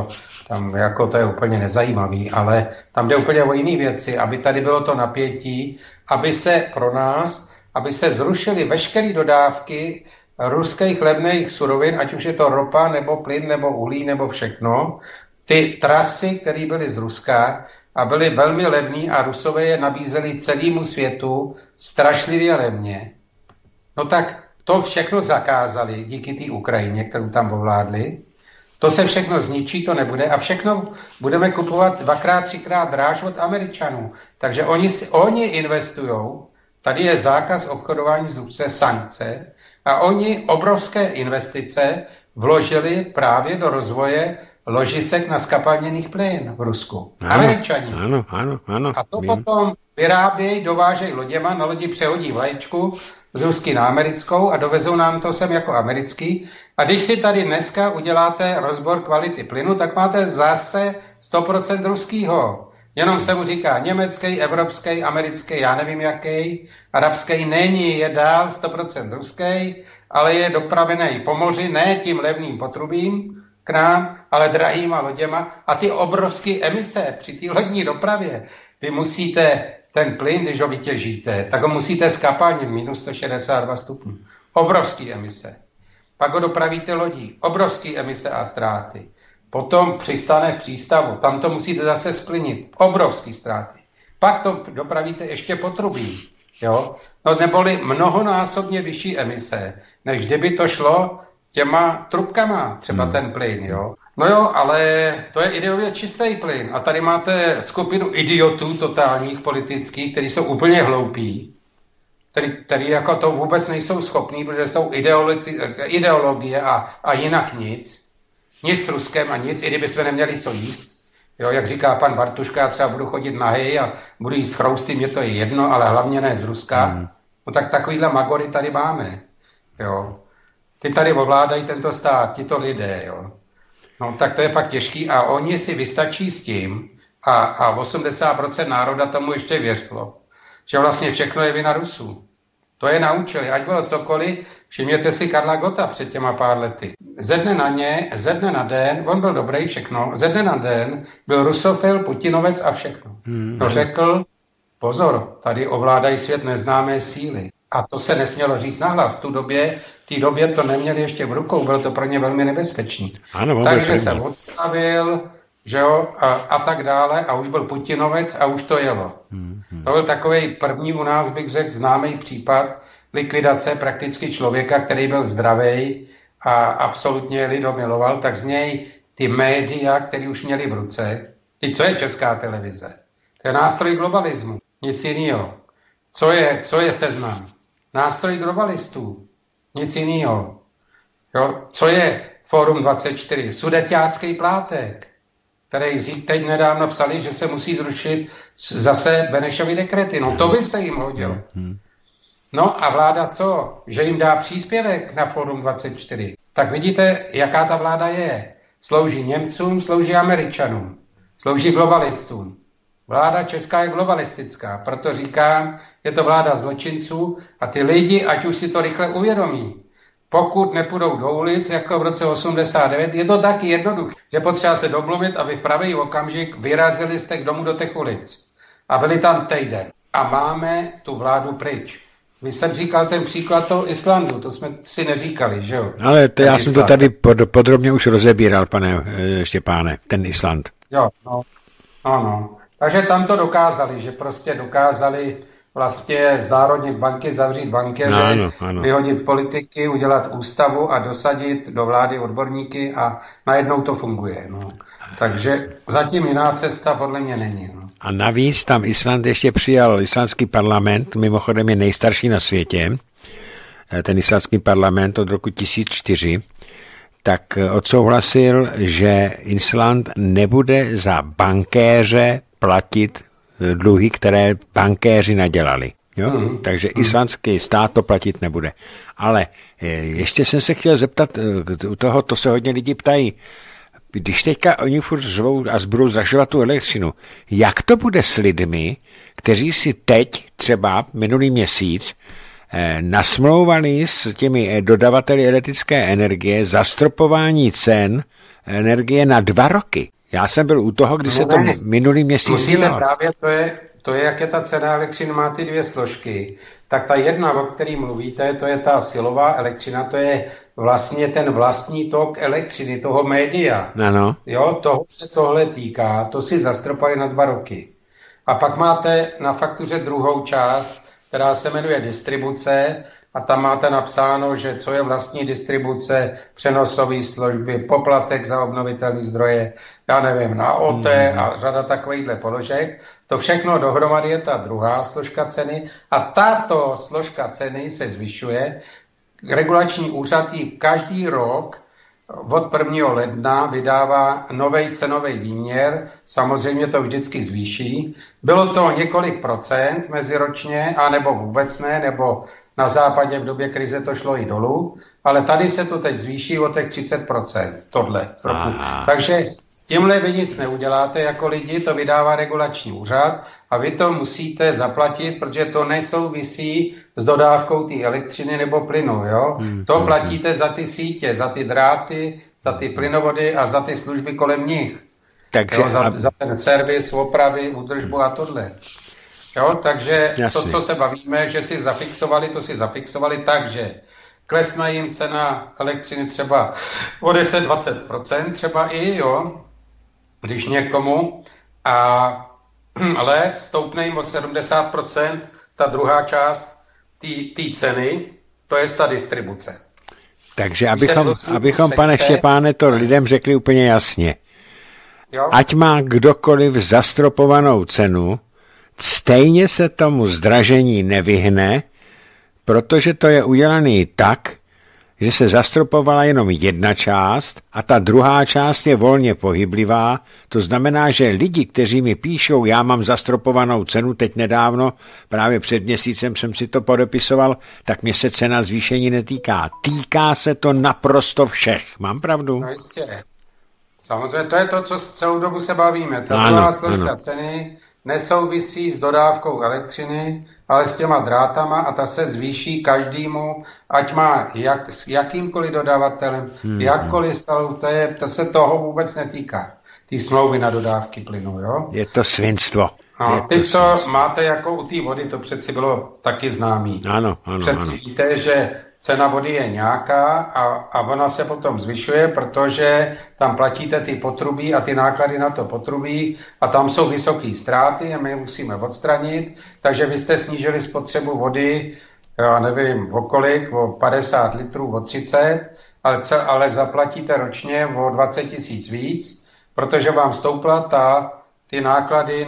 Tam jako to je úplně nezajímavý, ale tam jde úplně o jiné věci, aby tady bylo to napětí, aby se pro nás, aby se zrušily veškeré dodávky ruských levných surovin, ať už je to ropa, nebo plyn, nebo uhlí, nebo všechno. Ty trasy, které byly z Ruska a byly velmi levné a Rusové je nabízeli celému světu strašlivě levně. No tak to všechno zakázali díky té Ukrajině, kterou tam ovládli. To se všechno zničí, to nebude a všechno budeme kupovat 2x, 3x dráž od Američanů. Takže oni investujou, tady je zákaz obchodování z Ruské, sankce a oni obrovské investice vložili právě do rozvoje ložisek na skapalněných plyn v Rusku.
Ano,
Američani.
Ano.
A to potom vyrábějí, dovážejí loděma, na lodi přehodí vlaječku z Rusky na americkou a dovezou nám to sem jako americký. A když si tady dneska uděláte rozbor kvality plynu, tak máte zase 100% ruskýho. Jenom se mu říká německý, evropský, americký, já nevím jaký, arabský není, je dál 100% ruský, ale je dopravený po moři, ne tím levným potrubím k nám, ale drahýma loděma. A ty obrovské emise při té lodní dopravě, vy musíte ten plyn, když ho vytěžíte, tak ho musíte skapalnit minus 162 stupňů. Obrovské emise. Pak ho dopravíte lodí, obrovské emise a ztráty. Potom přistane v přístavu, tam to musíte zase splnit, obrovské ztráty. Pak to dopravíte ještě potrubí, jo? No neboli mnohonásobně vyšší emise, než kdyby to šlo těma trubkama, třeba ten plyn, jo? No jo, ale to je ideově čistý plyn. A tady máte skupinu idiotů totálních politických, kteří jsou úplně hloupí, který jako to vůbec nejsou schopní, protože jsou ideologie a jinak nic. Nic s Ruskem a nic, i kdybychom neměli co jíst. Jo, jak říká pan Bartuška, já třeba budu chodit nahej a budu jíst chrousty, mě to je jedno, ale hlavně ne z Ruska. No tak takovýhle magory tady máme. Jo. Ty tady ovládají tento stát, tito lidé, jo. No tak to je pak těžký a oni si vystačí s tím a 80% národa tomu ještě věřilo, že vlastně všechno je vina Rusů. To je naučili, ať bylo cokoliv, všimněte si Karla Gotta před těma pár lety. Ze dne na den, on byl dobrý všechno, ze dne na den byl rusofil, putinovec a všechno. To řekl, pozor, tady ovládají svět neznámé síly. A to se nesmělo říct nahlas. V té době to neměli ještě v rukou, bylo to pro ně velmi nebezpečný.
Ano,
takže se odstavil, že jo, a tak dále, a už byl putinovec a už to jelo. To byl takový první u nás, bych řekl, známý případ likvidace prakticky člověka, který byl zdravý a absolutně lido miloval, tak z něj ty média, které už měli v ruce, co je Česká televize? To je nástroj globalismu, nic jiného. Co je Seznam? Nástroj globalistů, nic jiného. Jo? Co je Fórum 24? Sudeťácký plátek, který teď nedávno psali, že se musí zrušit zase Benešovy dekrety. No to by se jim hodilo. No a vláda co? Že jim dá příspěvek na Fórum 24. Tak vidíte, jaká ta vláda je. Slouží Němcům, slouží Američanům, slouží globalistům. Vláda česká je globalistická, proto říkám, je to vláda zločinců a ty lidi, ať už si to rychle uvědomí, pokud nepůjdou do ulic, jako v roce 89, je to taky jednoduché, že potřeba se domluvit, aby v pravý okamžik vyrazili jste k domu do těch ulic. A byli tam týden. A máme tu vládu pryč. Vy jsem říkal ten příklad toho Islandu, to jsme si neříkali, že jo?
Ale to já jsem to tady podrobně už rozebíral, pane Štěpáne, ten Island.
Jo, no, ano. Takže tam to dokázali, že prostě dokázali vlastně znárodnit banky, zavřít bankéře, vyhodit politiky, udělat ústavu a dosadit do vlády odborníky a najednou to funguje. No. Takže zatím jiná cesta podle mě není. No.
A navíc tam Island ještě přijal islandský parlament, mimochodem je nejstarší na světě, ten islandský parlament od roku 1004, tak odsouhlasil, že Island nebude za bankéře platit dluhy, které bankéři nadělali. Jo? Takže islandský stát to platit nebude. Ale ještě jsem se chtěl zeptat, u toho to se hodně lidí ptají, když teďka oni furt zvou a budou zdražovat tu elektřinu, jak to bude s lidmi, kteří si teď třeba minulý měsíc nasmlouvali s těmi dodavateli elektrické energie zastropování cen energie na 2 roky. Já jsem byl u toho, když se to minulý měsíc dělalo.
Právě to je, jak je ta cena elektřiny, má ty dvě složky. Tak ta jedna, o které mluvíte, to je ta silová elektřina, to je vlastně ten vlastní tok elektřiny, toho média.
Ano.
Jo, toho se tohle týká, to si zastropají na 2 roky. A pak máte na faktuře druhou část, která se jmenuje distribuce, a tam máte napsáno, že co je vlastní distribuce, přenosové služby, poplatek za obnovitelné zdroje, já nevím, na OT a řada takovýchhle položek. To všechno dohromady je ta druhá složka ceny a tato složka ceny se zvyšuje. Regulační úřad ji každý rok od 1. ledna vydává nový cenový výměr, samozřejmě to vždycky zvýší. Bylo to několik procent meziročně, anebo vůbec ne, nebo na západě v době krize to šlo i dolů, ale tady se to teď zvýší o těch 30%, tohle. Takže s tímhle vy nic neuděláte jako lidi, to vydává regulační úřad a vy to musíte zaplatit, protože to nesouvisí s dodávkou té elektřiny nebo plynu. Jo? To platíte za ty sítě, za ty dráty, za ty plynovody a za ty služby kolem nich. Takže jo, za ten servis, opravy, údržbu a tohle. Jo, takže jasně. To, co se bavíme, že si zafixovali, to si zafixovali tak, že klesne jim cena elektřiny třeba o 10-20%, třeba i, jo, když někomu, ale stoupne jim o 70% ta druhá část té ceny, to je ta distribuce.
Takže abychom pane Štěpáne, to lidem řekli úplně jasně. Jo? Ať má kdokoliv zastropovanou cenu, stejně se tomu zdražení nevyhne, protože to je udělané tak, že se zastropovala jenom jedna část a ta druhá část je volně pohyblivá. To znamená, že lidi, kteří mi píšou, já mám zastropovanou cenu, teď nedávno, právě před měsícem jsem si to podepisoval, tak mě se cena zvýšení netýká. Týká se to naprosto všech. Mám pravdu?
No jistě. Samozřejmě to je to, co celou dobu se bavíme. Ta druhá složka ceny nesouvisí s dodávkou elektřiny, ale s těma drátama a ta se zvýší každému, ať má s jakýmkoliv dodavatelem, jakkoliv stalu, to se toho vůbec netýká. Ty smlouvy na dodávky plynu, jo?
Je to svinstvo.
No, teď to máte jako u té vody, to přeci bylo taky známý.
Ano.
Přeci víte, že cena vody je nějaká a ona se potom zvyšuje, protože tam platíte ty potrubí a ty náklady na to potrubí a tam jsou vysoké ztráty a my je musíme odstranit, takže vy jste snížili spotřebu vody, já nevím, o kolik, o 50 litrů, o 30, ale zaplatíte ročně o 20 000 víc, protože vám stoupla ty náklady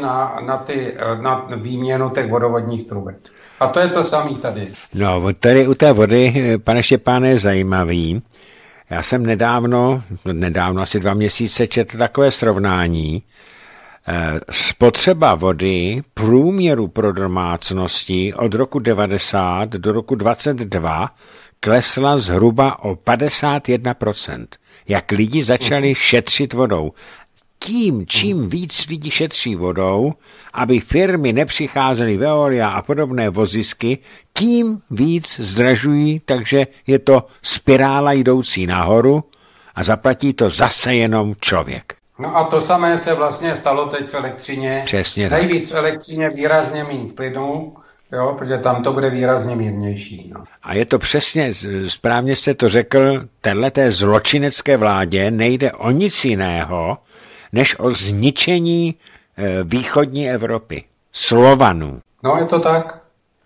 na výměnu těch vodovodních trubek. A to je to samý tady.
No, tady u té vody, pane Štěpáne, je zajímavý. Já jsem nedávno, asi 2 měsíce, četl takové srovnání. Spotřeba vody průměru pro domácnosti od roku 90 do roku 22 klesla zhruba o 51%. Jak lidi začali šetřit vodou. Čím víc lidí šetří vodou, aby firmy nepřicházely Veolia a podobné vozisky, tím víc zdražují, takže je to spirála jdoucí nahoru a zaplatí to zase jenom člověk.
No a to samé se vlastně stalo teď v elektřině.
Přesně
nejvíc v elektřině výrazně méně plynu, jo, protože tam to bude výrazně mírnější. No.
A je to přesně, správně jste to řekl, téhleté zločinecké vládě nejde o nic jiného, než o zničení východní Evropy. Slovanů.
No, je to tak.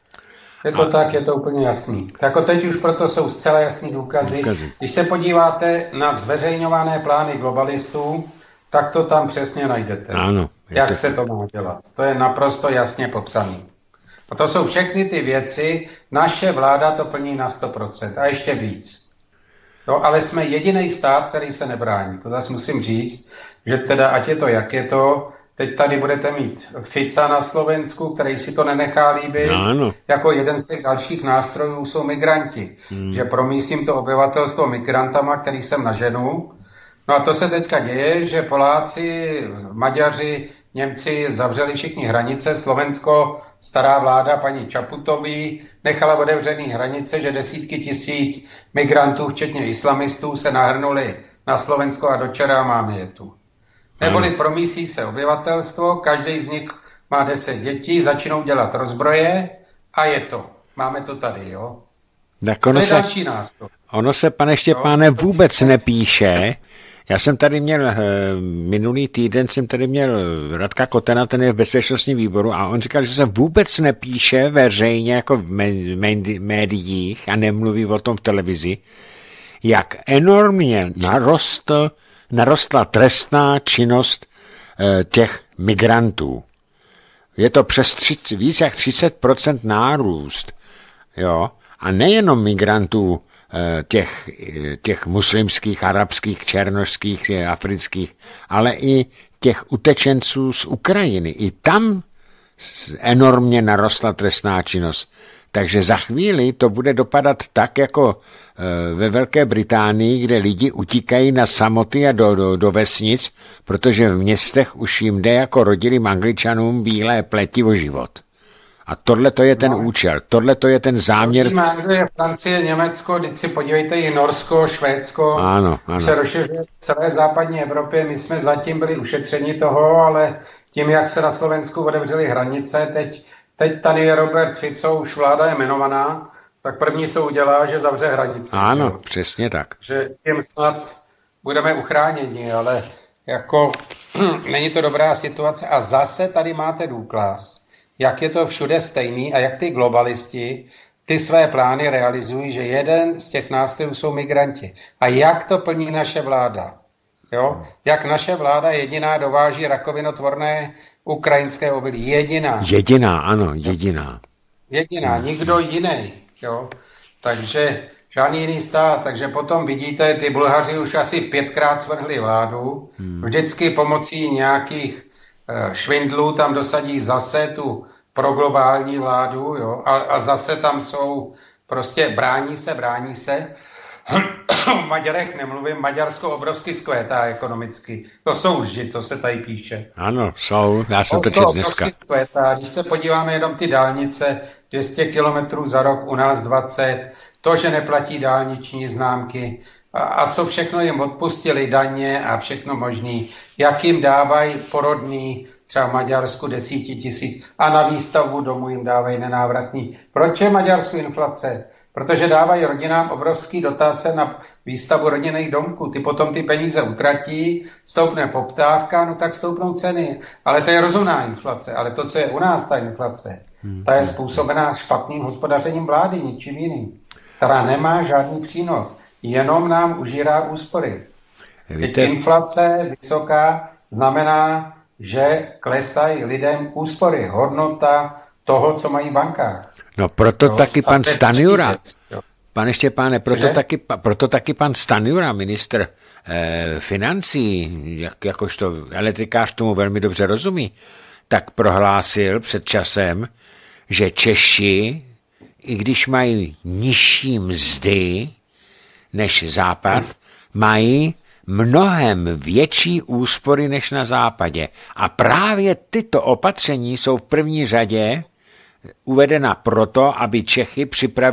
Je to úplně jasný. Jako teď už proto jsou zcela jasný důkazy. Když se podíváte na zveřejňované plány globalistů, tak to tam přesně najdete.
Ano.
Jak se to má dělat. To je naprosto jasně popsané. A to jsou všechny ty věci, naše vláda to plní na 100%. A ještě víc. No, ale jsme jediný stát, který se nebrání. To zase musím říct, že teda, ať je to, jak je to, teď tady budete mít Fica na Slovensku, který si to nenechá líbit.
No.
Jako jeden z těch dalších nástrojů jsou migranti. Že promísím to obyvatelstvo migrantama, který sem naženu. No a to se teďka děje, že Poláci, Maďaři, Němci zavřeli všichni hranice. Slovensko, stará vláda paní Čaputový, nechala otevřený hranice, že desítky tisíc migrantů, včetně islamistů, se nahrnuli na Slovensko a do čera máme je tu. Neboli promísí se obyvatelstvo, každý z nich má 10 dětí, začínou dělat rozbroje a je to. Máme to tady, jo.
To je další nástroj. Ono se, pane Štěpáne, vůbec nepíše. Já jsem tady měl, minulý týden jsem tady měl Radka Kotena, ten je v bezpečnostním výboru a on říkal, že se vůbec nepíše veřejně jako v médiích a nemluví o tom v televizi, jak enormně narostla trestná činnost těch migrantů. Je to přes víc jak 30% nárůst. Jo? A nejenom migrantů těch muslimských, arabských, černošských, afrických, ale i těch utečenců z Ukrajiny. I tam enormně narostla trestná činnost. Takže za chvíli to bude dopadat tak, jako ve Velké Británii, kde lidi utíkají na samoty a do vesnic, protože v městech už jim jde jako rodilým Angličanům bílé pleti o život. A tohle to je ten účel, tohle to je ten záměr.
Anglie, Francie, Německo, teď si podívejte i Norsko, Švédsko,
ano.
se rozšiřuje v celé západní Evropě. My jsme zatím byli ušetřeni toho, ale tím, jak se na Slovensku otevřely hranice, teď tady je Robert Fico, už vláda je jmenovaná, tak první, co udělá, že zavře hranice.
Ano, jo? Přesně tak.
Že tím snad budeme uchráněni, ale jako není to dobrá situace. A zase tady máte důkaz, jak je to všude stejný a jak ty globalisti ty své plány realizují, že jeden z těch nástrojů jsou migranti. A jak to plní naše vláda? Jo? Jak naše vláda jediná dováží rakovinotvorné ukrajinské obilí. Jediná,
ano, jediná.
Jediná, nikdo jiný. Jo? Takže žádný jiný stát. Takže potom vidíte, ty Bulhaři už asi 5krát svrhli vládu. Vždycky pomocí nějakých švindlů tam dosadí zase tu proglobální vládu, jo? A zase tam jsou prostě brání se. O Maďarech nemluvím, Maďarsko obrovsky zkvétá ekonomicky. To jsou vždy, co se tady píše.
Ano, jsou, já jsem to četl dneska.
Zkvétá. Když se podíváme jenom ty dálnice, 200 kilometrů za rok, u nás 20, to, že neplatí dálniční známky a co všechno jim odpustili daně a všechno možný, jak jim dávají porodný, třeba v Maďarsku 10 000 a na výstavbu domů jim dávají nenávratný. Proč je Maďarsku inflace? Protože dávají rodinám obrovský dotace na výstavu rodinných domků. Ty potom ty peníze utratí, stoupne poptávka, no tak stoupnou ceny. Ale to je rozumná inflace. Ale to, co je u nás ta inflace, ta je způsobená špatným hospodařením vlády, ničím jiným. Která nemá žádný přínos. Jenom nám užírá úspory. Inflace vysoká znamená, že klesají lidem úspory. Hodnota toho, co mají v bankách.
No proto taky pan Stanjura, pane Štěpáne, proto taky pan Stanjura, ministr financí, jakožto elektrikář tomu velmi dobře rozumí, tak prohlásil před časem, že Češi, i když mají nižší mzdy než Západ, mají mnohem větší úspory než na Západě. A právě tyto opatření jsou v první řadě uvedena proto, aby Čechy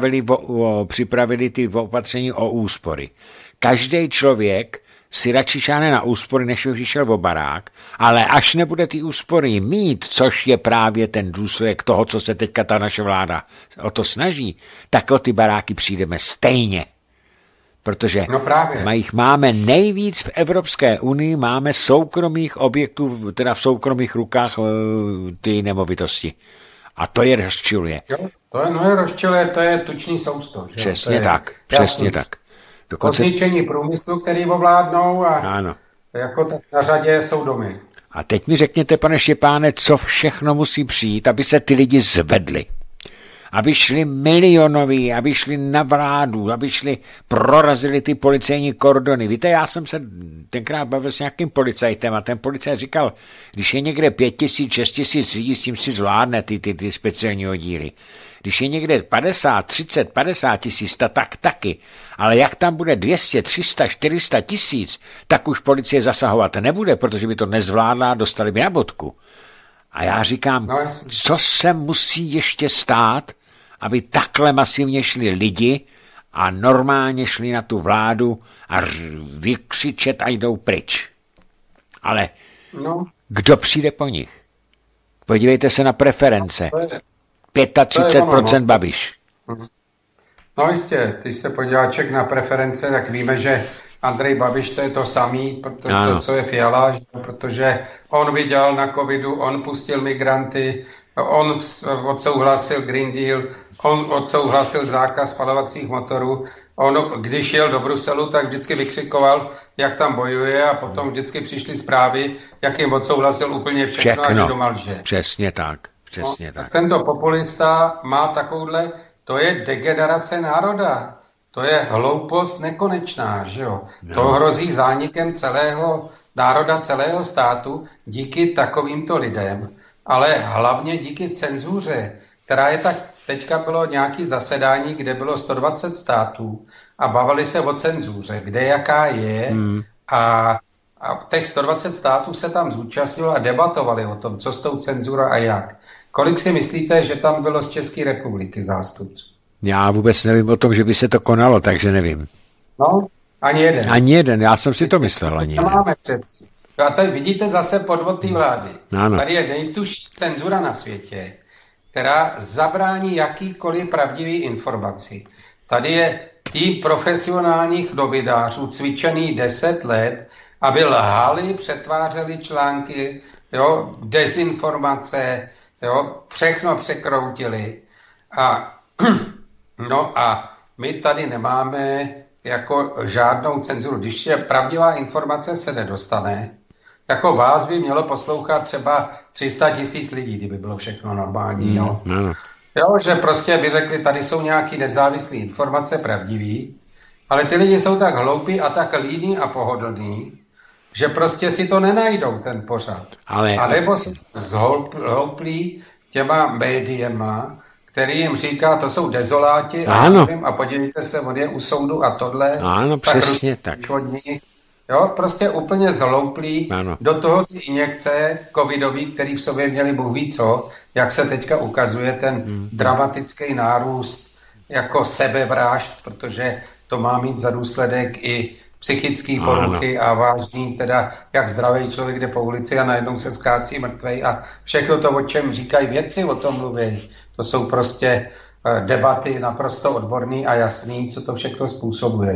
připravili ty opatření o úspory. Každý člověk si radši šáhne na úspory, než by přišel o barák, ale až nebude ty úspory mít, což je právě ten důsledek toho, co se teďka ta naše vláda o to snaží, tak o ty baráky přijdeme stejně. Protože máme nejvíc v Evropské unii, máme soukromých objektů, teda v soukromých rukách ty nemovitosti. A to je rozčiluje.
Jo, to je rozčiluje, to je tučný sousto. Že?
Přesně tak, přesně tak.
Dokonce zničení průmyslu, který ovládnou a ano. Jako tak na řadě jsou domy.
A teď mi řekněte, pane Štěpáne, co všechno musí přijít, aby se ty lidi zvedli. Aby šli milionoví, aby šli na vládu, aby prorazili ty policejní kordony. Víte, já jsem se tenkrát bavil s nějakým policajtem a ten policajt říkal, když je někde 5 000, 6 000 lidí, s tím si zvládne ty speciální oddíly. Když je někde 50, 30, 50 tisíc, tak taky. Ale jak tam bude 200, 300, 400 tisíc, tak už policie zasahovat nebude, protože by to nezvládla, dostali by na bodku. A já říkám, co se musí ještě stát, aby takhle masivně šli lidi a normálně šli na tu vládu a vykřičet a jdou pryč. Ale
No.
Kdo přijde po nich? Podívejte se na preference. 35% Babiš.
No jistě, když se podívá člověk na preference, tak víme, že Andrej Babiš to je to samý, to, co je Fiala, protože on vydělal na covidu, on pustil migranty, on odsouhlasil Green Deal, on odsouhlasil zákaz spalovacích motorů. On, když jel do Bruselu, tak vždycky vykřikoval, jak tam bojuje a potom vždycky přišly zprávy, jak jim odsouhlasil úplně všechno. Až doma lže.
Přesně tak. Přesně tak.
Tento populista má takovouhle, to je degenerace národa. To je hloupost nekonečná, že jo? No. To hrozí zánikem celého národa, celého státu díky takovýmto lidem, ale hlavně díky cenzuře, která je tak, teďka bylo nějaké zasedání, kde bylo 120 států a bavili se o cenzuře, kde jaká je a těch 120 států se tam zúčastnilo a debatovali o tom, co s tou cenzurou a jak. Kolik si myslíte, že tam bylo z České republiky zástupců?
Já vůbec nevím o tom, že by se to konalo, takže nevím.
No, ani jeden.
Ani jeden, já jsem si to myslel, ani jeden.
Máme přeci. A tady vidíte zase podvod té vlády.
Ano.
Tady je nejtuž cenzura na světě, která zabrání jakýkoliv pravdivý informaci. Tady je tým profesionálních novinářů cvičený 10 let, aby lhali, přetvářeli články, jo, dezinformace, jo, všechno překroutili. A my tady nemáme jako žádnou cenzuru. Když je pravdivá informace se nedostane, jako vás by mělo poslouchat třeba 300 000 lidí, kdyby bylo všechno normální. Jo? Jo, že prostě by řekli, tady jsou nějaké nezávislé informace pravdivý, ale ty lidi jsou tak hloupí a tak líní a pohodlní, že prostě si to nenajdou, ten pořad. A nebo jsou zhlouplí těma médiema, který jim říká, to jsou dezoláti a podívejte se, on je u soudu a tohle.
Ano, přesně tak.
Jo, prostě úplně zhlouplí do toho ty injekce covidový, který v sobě měli Bůh ví co, jak se teďka ukazuje ten dramatický nárůst jako sebevražd, protože to má mít za důsledek i psychické poruchy a vážný, teda jak zdravý člověk jde po ulici a najednou se skácí mrtvej a všechno to, o čem říkají vědci, o tom mluví. To jsou prostě debaty naprosto odborný a jasný, co to všechno způsobuje.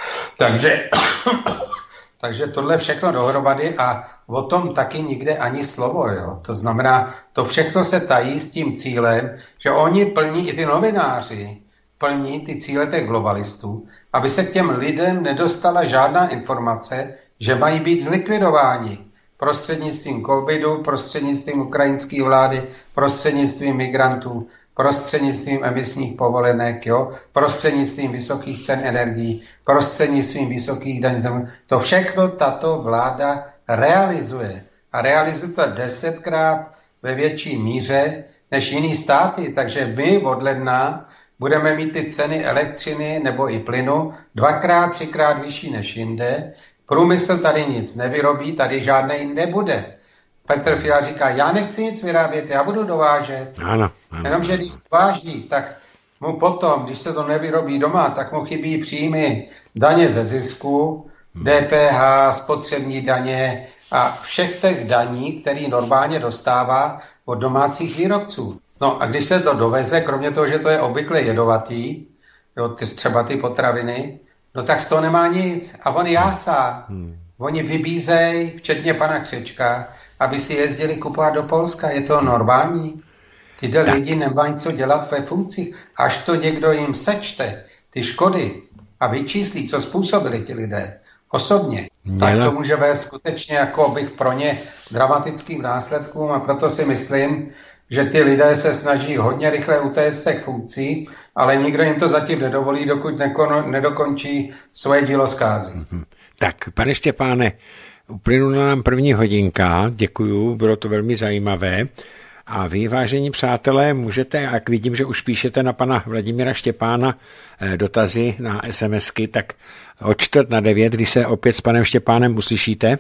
Takže tohle všechno dohromady a o tom taky nikde ani slovo. Jo. To znamená, to všechno se tají s tím cílem, že oni plní, i ty novináři, plní ty cíle těch globalistů, aby se k těm lidem nedostala žádná informace, že mají být zlikvidováni prostřednictvím covidu, prostřednictvím ukrajinské vlády, prostřednictvím migrantů, prostřednictvím emisních povolenek, jo, prostřednictvím vysokých cen energií, prostřednictvím vysokých daní. To všechno tato vláda realizuje. A realizuje to 10krát ve větší míře než jiný státy. Takže my od ledna budeme mít ty ceny elektřiny nebo i plynu 2krát, 3krát vyšší než jinde. Průmysl tady nic nevyrobí, tady žádnej nebude. Petr Fiala říká, já nechci nic vyrábět, já budu dovážet.
Ano.
Jenomže když dováží, tak mu potom, když se to nevyrobí doma, tak mu chybí příjmy daně ze zisku, DPH, spotřební daně a všech těch daní, který normálně dostává od domácích výrobců. No a když se to doveze, kromě toho, že to je obvykle jedovatý, jo, třeba ty potraviny, no tak z toho nemá nic. A on jásá. Oni vybízejí, včetně pana Křečka, aby si jezdili kupovat do Polska. Je to normální? Tyhle lidi nemají co dělat ve funkcích. Až to někdo jim sečte, ty škody, a vyčíslí, co způsobili ti lidé osobně, tak to může vést skutečně jako bych pro ně dramatickým následkům a proto si myslím, že ty lidé se snaží hodně rychle utéct z těch funkcí, ale nikdo jim to zatím nedovolí, dokud nedokončí svoje dílo zkázy.
Tak, pane Štěpáne, uplynula nám první hodinka, děkuju, bylo to velmi zajímavé. A vy, vážení přátelé, můžete, jak vidím, že už píšete na pana Vladimíra Štěpána dotazy na SMSky, tak o 8:45, když se opět s panem Štěpánem uslyšíte,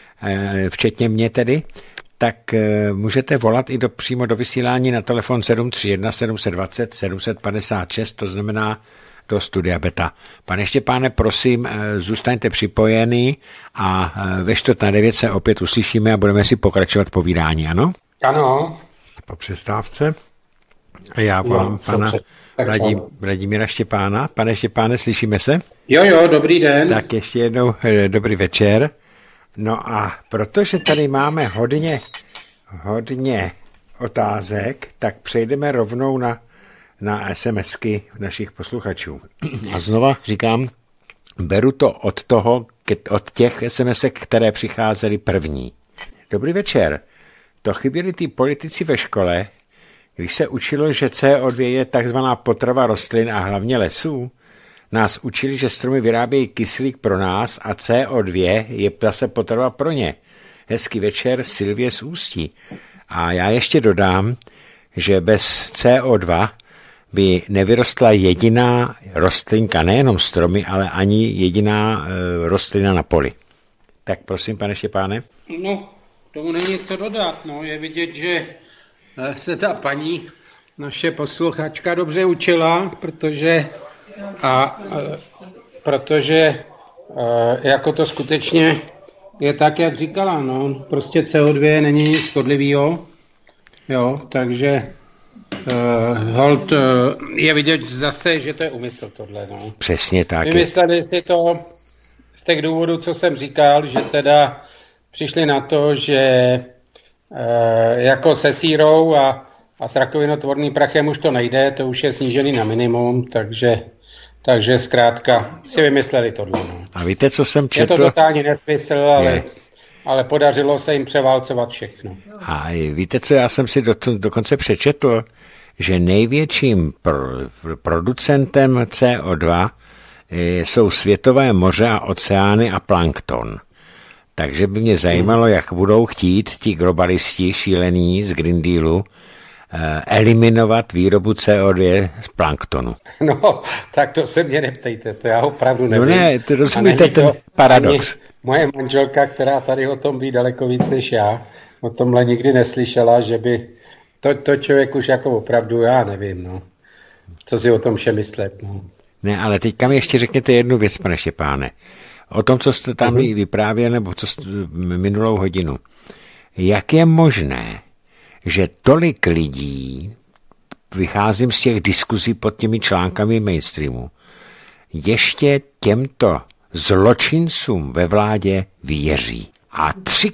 včetně mě tedy, tak můžete volat i přímo do vysílání na telefon 731 720 756, to znamená do Studia Beta. Pane Štěpáne, prosím, zůstaňte připojený a ve 8:45 se opět uslyšíme a budeme si pokračovat povídání, ano?
Ano.
Po přestávce. A já volám pana Vladimíra Štěpána. Pane Štěpáne, slyšíme se?
Jo, dobrý den.
Tak ještě jednou dobrý večer. No a protože tady máme hodně otázek, tak přejdeme rovnou na SMSky našich posluchačů. A znova říkám, beru to od těch SMSek, které přicházely první. Dobrý večer. To chyběli ty politici ve škole, když se učilo, že CO2 je takzvaná potrava rostlin a hlavně lesů. Nás učili, že stromy vyrábějí kyslík pro nás a CO2 je zase potrava pro ně. Hezký večer, Silvie z Ústí. A já ještě dodám, že bez CO2 by nevyrostla jediná rostlinka, nejenom stromy, ale ani jediná rostlina na poli. Tak prosím, pane Štěpáne.
No, tomu není co dodat. No. Je vidět, že se ta paní, naše posluchačka, dobře učila, protože jako to skutečně je tak, jak říkala, no, prostě CO2 není nic škodlivýho, jo, takže hold, je vidět zase, že to je úmysl tohle, no.
Přesně tak.
Vymysleli si to z těch důvodů, co jsem říkal, že teda přišli na to, že jako se sírou a s rakovinotvorným prachem už to nejde, to už je snížený na minimum, takže zkrátka si vymysleli tohle. No.
A víte, co jsem četl?
Je to totální nesmysl, ale podařilo se jim převálcovat všechno.
A víte, co já jsem si dokonce přečetl? Že největším producentem CO2 jsou světové moře a oceány a plankton. Takže by mě zajímalo, jak budou chtít ti globalisti šílení z Green Dealu eliminovat výrobu CO2 z planktonu.
No, tak to se mě neptejte, to já opravdu nevím.
No ne, to rozumíte ten paradox.
Moje manželka, která tady o tom ví daleko víc než já, o tomhle nikdy neslyšela, že by to člověk už jako opravdu, já nevím, no. Co si o tom vše myslet, no.
Ne, ale teďka mi ještě řekněte jednu věc, pane Štěpáne. O tom, co jste tam vyprávěl, nebo co jste, minulou hodinu. Jak je možné, že tolik lidí, vycházím z těch diskuzí pod těmi článkami mainstreamu, ještě těmto zločincům ve vládě věří. A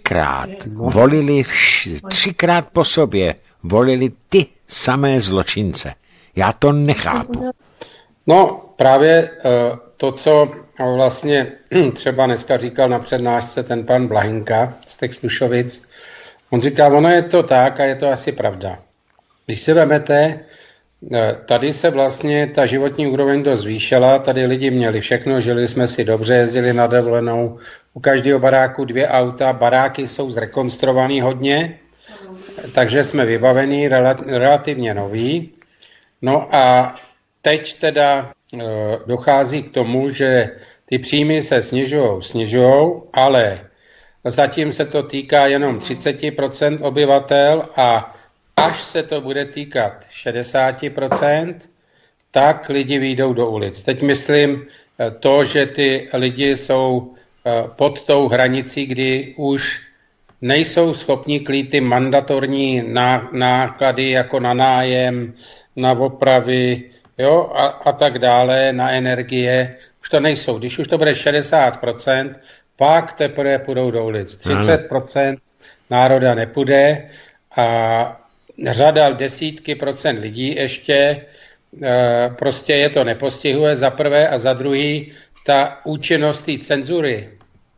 třikrát po sobě volili ty samé zločince. Já to nechápu.
No, právě to, co vlastně třeba dneska říkal na přednášce ten pan Blahinka z těch Slušovic, on říká, ono je to tak a je to asi pravda. Když se vemete, tady se vlastně ta životní úroveň dost zvýšila, tady lidi měli všechno, žili jsme si dobře, jezdili na dovolenou, u každého baráku 2 auta, baráky jsou zrekonstruovaný hodně, takže jsme vybavení relativně noví. No a teď teda dochází k tomu, že ty příjmy se snižují, ale zatím se to týká jenom 30% obyvatel a až se to bude týkat 60%, tak lidi vyjdou do ulic. Teď myslím to, že ty lidi jsou pod tou hranicí, kdy už nejsou schopni krýt ty mandatorní náklady jako na nájem, na opravy, jo, a tak dále, na energie. Už to nejsou. Když už to bude 60%, pak teprve půjdou do ulic. 30% národa nepůjde a řada desítky procent lidí ještě prostě je to nepostihuje za prvé a za druhý ta účinnost té cenzury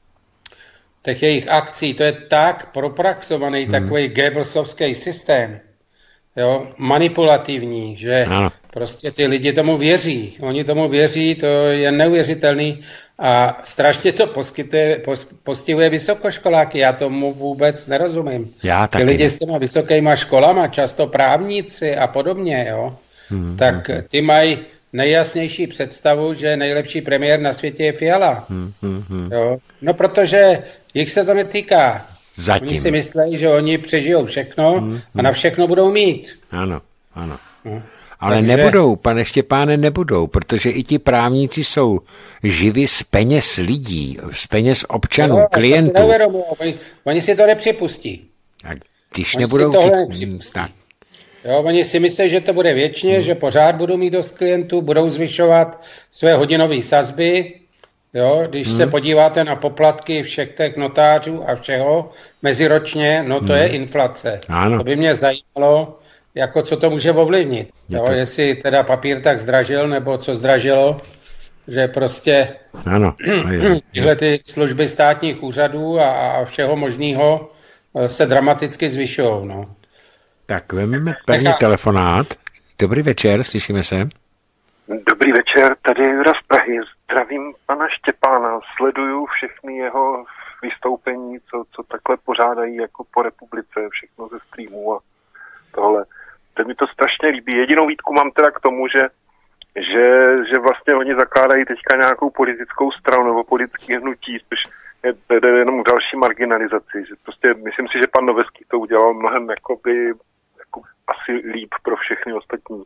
těch jejich akcí, to je tak propraxovaný takový Goebbelsovský systém, jo, manipulativní, že prostě ty lidi tomu věří. Oni tomu věří, to je neuvěřitelný a strašně to postihuje vysokoškoláky. Já tomu vůbec nerozumím. Ty lidi s těma vysokýma školama, často právníci a podobně, jo, tak ty mají nejjasnější představu, že nejlepší premiér na světě je Fiala. Jo? No protože jich se to netýká.
Zatím.
Oni si myslí, že oni přežijou všechno a na všechno budou mít.
Ano. Ale nebudou, pane Štěpáne, nebudou, protože i ti právníci jsou živi z peněz lidí, z peněz občanů, klientů.
Oni si to nepřipustí.
A když oni nebudou...
Tak. Jo, oni si myslí, že to bude věčně, že pořád budou mít dost klientů, budou zvyšovat své hodinové sazby. Jo, když se podíváte na poplatky všech těch notářů a všeho meziročně, no to je inflace.
Ano.
To by mě zajímalo, jako co to může ovlivnit. Jo, jestli teda papír tak zdražil, nebo co zdražilo, že prostě tyhle ty služby státních úřadů a všeho možného se dramaticky zvyšují. No.
Tak vezmeme první telefonát. Dobrý večer, slyšíme se.
Dobrý večer, tady je Jura z Prahy. Zdravím pana Štěpána, sleduju všechny jeho vystoupení, co takhle pořádají jako po republice, všechno ze streamů a tohle. To mi to strašně líbí. Jedinou výtku mám teda k tomu, že vlastně oni zakládají teďka nějakou politickou stranu nebo politické hnutí, spíš jde jenom k další marginalizaci. Že prostě myslím si, že pan Noveský to udělal mnohem jako asi líp pro všechny ostatní.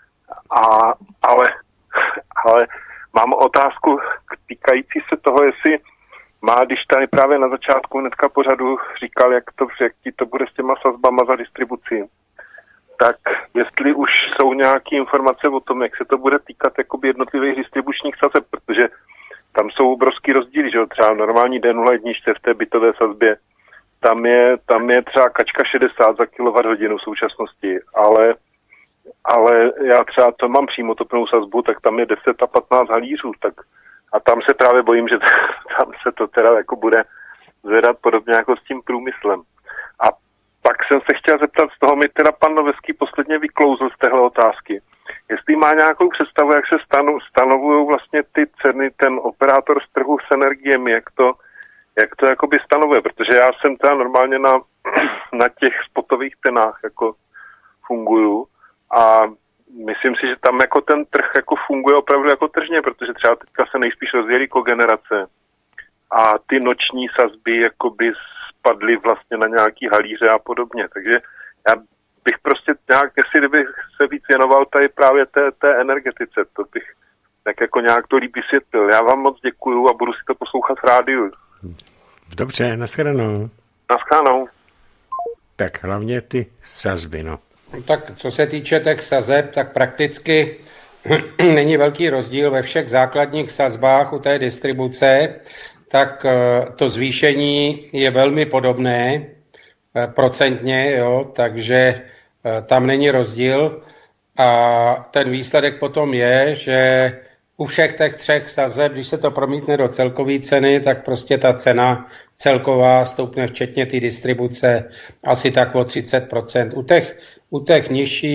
Ale mám otázku týkající se toho, jestli má, když tady právě na začátku hnedka pořadu říkal, jak ti to bude s těma sazbama za distribuci, tak jestli už jsou nějaké informace o tom, jak se to bude týkat jakoby jednotlivých distribučních sazeb, protože tam jsou obrovský rozdíly, že jo, třeba normální D01 v té bytové sazbě, tam je třeba kačka 60 za kWh v současnosti, ale já třeba to mám přímo topnou sazbu, tak tam je 10 a 15 halířů, tak a tam se právě bojím, že tam se to teda jako bude zvedat podobně jako s tím průmyslem. A pak jsem se chtěl zeptat, z toho mi teda pan Noveský posledně vyklouzl z téhle otázky. Jestli má nějakou představu, jak se stanovují vlastně ty ceny, ten operátor z trhu s energiemi, jak to jakoby stanovuje, protože já jsem teda normálně na těch spotových cenách jako funguju a myslím si, že tam jako ten trh jako funguje opravdu jako tržně, protože třeba teďka se nejspíš rozdělí kogenerace a ty noční sazby jakoby spadly vlastně na nějaký halíře a podobně, takže já bych prostě nějak, jestli bych se víc věnoval tady právě té energetice, to bych tak jako nějak to líp vysvětlil. Já vám moc děkuju a budu si to poslouchat v rádiu.
Dobře, nashledanou.
Nashledanou.
Tak hlavně ty sazby, no.
Tak co se týče těch sazeb, tak prakticky není velký rozdíl ve všech základních sazbách u té distribuce, tak to zvýšení je velmi podobné procentně, jo, takže tam není rozdíl a ten výsledek potom je, že u všech těch třech sazeb, když se to promítne do celkové ceny, tak prostě ta cena celková stoupne včetně té distribuce asi tak o 30%. U těch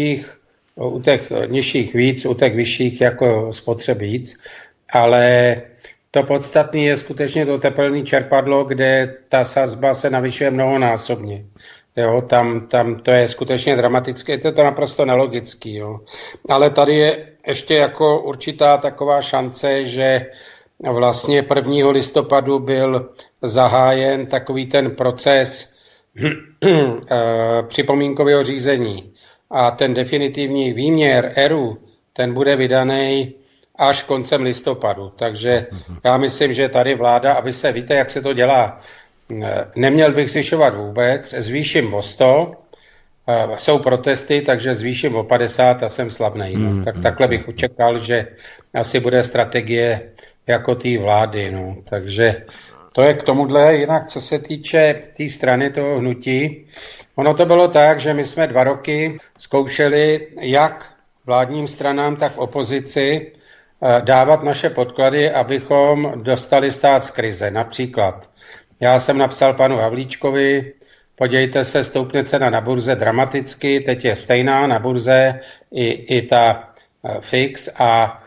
nižších víc, u těch vyšších jako spotřeb víc, ale to podstatné je skutečně to tepelné čerpadlo, kde ta sazba se navyšuje mnohonásobně. Jo, tam to je skutečně dramatické, je to naprosto nelogický. Jo. Ale tady je ještě jako určitá taková šance, že vlastně 1. listopadu byl zahájen takový ten proces připomínkového řízení a ten definitivní výměr ERÚ, ten bude vydaný až koncem listopadu. Takže já myslím, že tady vláda, aby se, víte, jak se to dělá, neměl bych zvyšovat vůbec, zvýším o 100, jsou protesty, takže zvýším o 50 a jsem slavnej. No. Tak takhle bych očekal, že asi bude strategie jako té vlády. No. Takže to je k tomuhle. Jinak, co se týče té strany toho hnutí, ono to bylo tak, že my jsme 2 roky zkoušeli jak vládním stranám, tak opozici dávat naše podklady, abychom dostali stát z krize. Například já jsem napsal panu Havlíčkovi, podívejte se, stoupne cena na burze dramaticky, teď je stejná na burze i ta fix a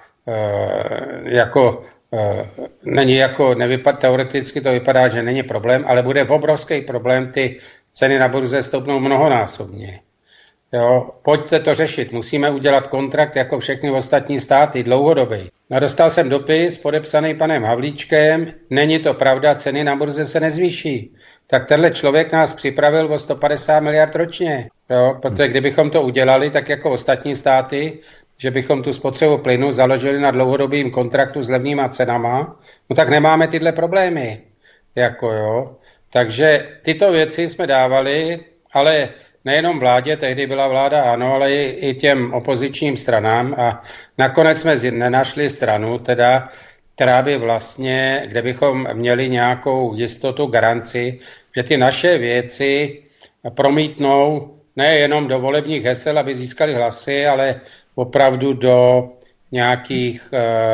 teoreticky to vypadá, že není problém, ale bude obrovský problém, ty ceny na burze stoupnou mnohonásobně. Jo, pojďte to řešit, musíme udělat kontrakt jako všechny ostatní státy, dlouhodobý. No, dostal jsem dopis podepsaný panem Havlíčkem, není to pravda, ceny na burze se nezvýší. Tak tenhle člověk nás připravil o 150 miliard ročně. Jo, protože kdybychom to udělali, tak jako ostatní státy, že bychom tu spotřebu plynu založili na dlouhodobým kontraktu s levnýma cenama, no tak nemáme tyhle problémy. Jako jo. Takže tyto věci jsme dávali, ale nejenom vládě, tehdy byla vláda ANO, ale i těm opozičním stranám a nakonec jsme nenašli stranu, teda, která by vlastně, kde bychom měli nějakou jistotu, garanci, že ty naše věci promítnou nejenom do volebních hesel, aby získali hlasy, ale opravdu do nějakých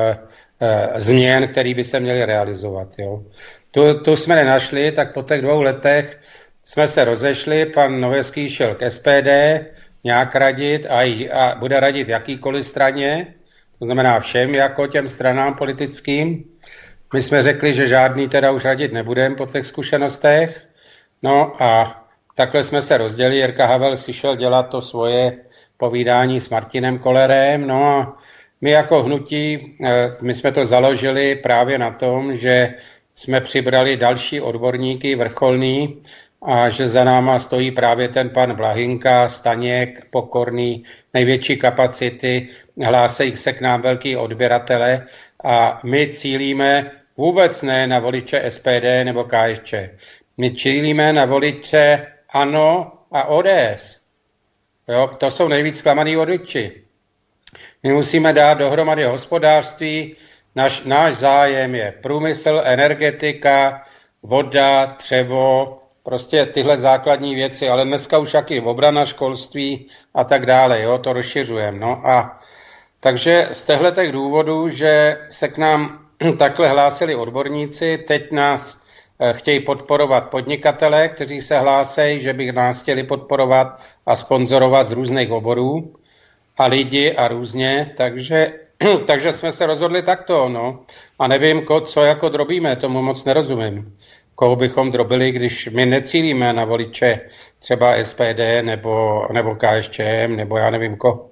změn, které by se měly realizovat. Jo. Tu jsme nenašli, tak po těch 2 letech jsme se rozešli, pan Nověský šel k SPD nějak radit a bude radit jakýkoliv straně, to znamená všem jako těm stranám politickým. My jsme řekli, že žádný teda už radit nebudeme po těch zkušenostech. No a takhle jsme se rozdělili, Jirka Havel si šel dělat to svoje povídání s Martinem Kollerem, no a my jako hnutí, my jsme to založili právě na tom, že jsme přibrali další odborníky vrcholný a že za náma stojí právě ten pan Blahinka, Staněk, Pokorný, největší kapacity, hlásejí se k nám velký odběratele a my cílíme vůbec ne na voliče SPD nebo KSČ. My cílíme na voliče ANO a ODS. Jo, to jsou nejvíc zklamaný voliči. My musíme dát dohromady hospodářství, náš zájem je průmysl, energetika, voda, dřevo, prostě tyhle základní věci, ale dneska už taky obrana, školství a tak dále, jo, to rozšiřujeme. No a takže z těchto důvodů, že se k nám takhle hlásili odborníci, teď nás chtějí podporovat podnikatele, kteří se hlásejí, že by nás chtěli podporovat a sponzorovat z různých oborů a lidi a různě, takže jsme se rozhodli takto, no. A nevím, co jako drobíme, tomu moc nerozumím. Koho bychom drobili, když my necílíme na voliče třeba SPD nebo KSČM, nebo já nevím koho.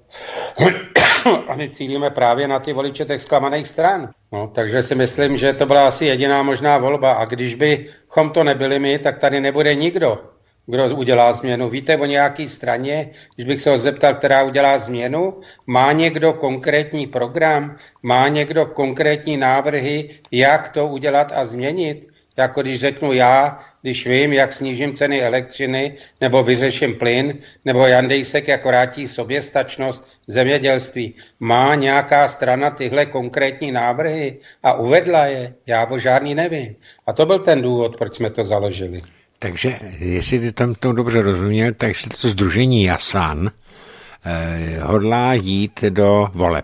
A my cílíme právě na ty voliče těch zklamaných stran. No, takže si myslím, že to byla asi jediná možná volba. A když bychom to nebyli my, tak tady nebude nikdo, kdo udělá změnu. Víte o nějaké straně, když bych se ho zeptal, která udělá změnu, má někdo konkrétní program, má někdo konkrétní návrhy, jak to udělat a změnit? Jako když řeknu já, když vím, jak snížím ceny elektřiny, nebo vyřeším plyn, nebo Jan Dejsek, jak vrátí soběstačnost v zemědělství. Má nějaká strana tyhle konkrétní návrhy a uvedla je? Já o žádný nevím. A to byl ten důvod, proč jsme to založili.
Takže, jestli ty tam to dobře rozuměl, takže to sdružení Jasan hodlá jít do voleb.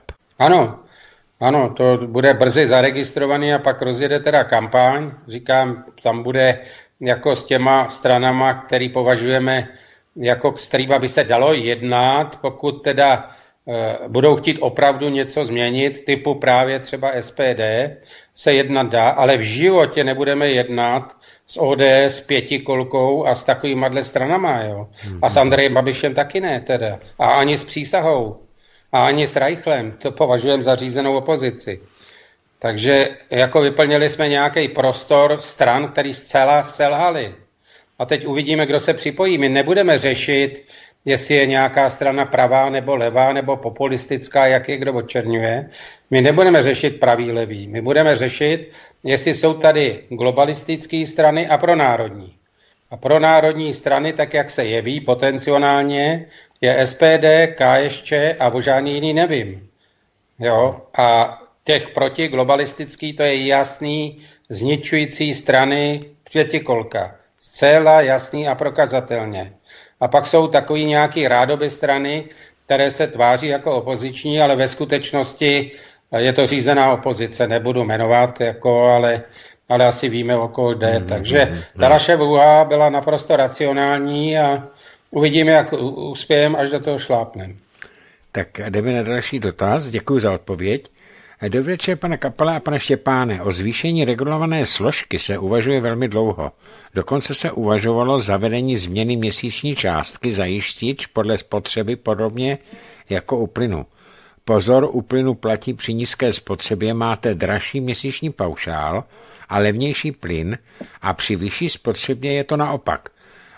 Ano, to bude brzy zaregistrovaný a pak rozjede teda kampaň. Říkám, tam bude jako s těma stranama, který považujeme jako s kterýma by se dalo jednat, pokud teda budou chtít opravdu něco změnit, typu právě třeba SPD, se jednat dá, ale v životě nebudeme jednat s ODS, pětikolkou a s takovýma stranama, jo. A s Andrejem Babišem taky ne teda. A ani s Přísahou. A ani s Reichlem. To považujeme za řízenou opozici. Takže jako vyplnili jsme nějaký prostor stran, který zcela selhali. A teď uvidíme, kdo se připojí. My nebudeme řešit, jestli je nějaká strana pravá nebo levá nebo populistická, jak je kdo očerňuje. My nebudeme řešit pravý levý. My budeme řešit, jestli jsou tady globalistické strany a pronárodní. A pronárodní strany, tak jak se jeví potenciálně, je SPD, KSČ a o žádný jiný nevím. Jo? A těch protiglobalistický, to je jasný, zničující strany pětikolka. Zcela jasný a prokazatelně. A pak jsou takový nějaký rádoby strany, které se tváří jako opoziční, ale ve skutečnosti je to řízená opozice. Nebudu jmenovat, jako, ale asi víme, o koho jde. Takže ta naše vůha byla naprosto racionální a uvidíme, jak uspějeme, až do toho šlápneme.
Tak jdeme na další dotaz. Děkuji za odpověď. Dobrý večer, pane Kapale a pane Štěpáne. O zvýšení regulované složky se uvažuje velmi dlouho. Dokonce se uvažovalo zavedení změny měsíční částky za jistič podle spotřeby podobně jako u plynu. Pozor, u plynu platí při nízké spotřebě máte dražší měsíční paušál a levnější plyn a při vyšší spotřebě je to naopak.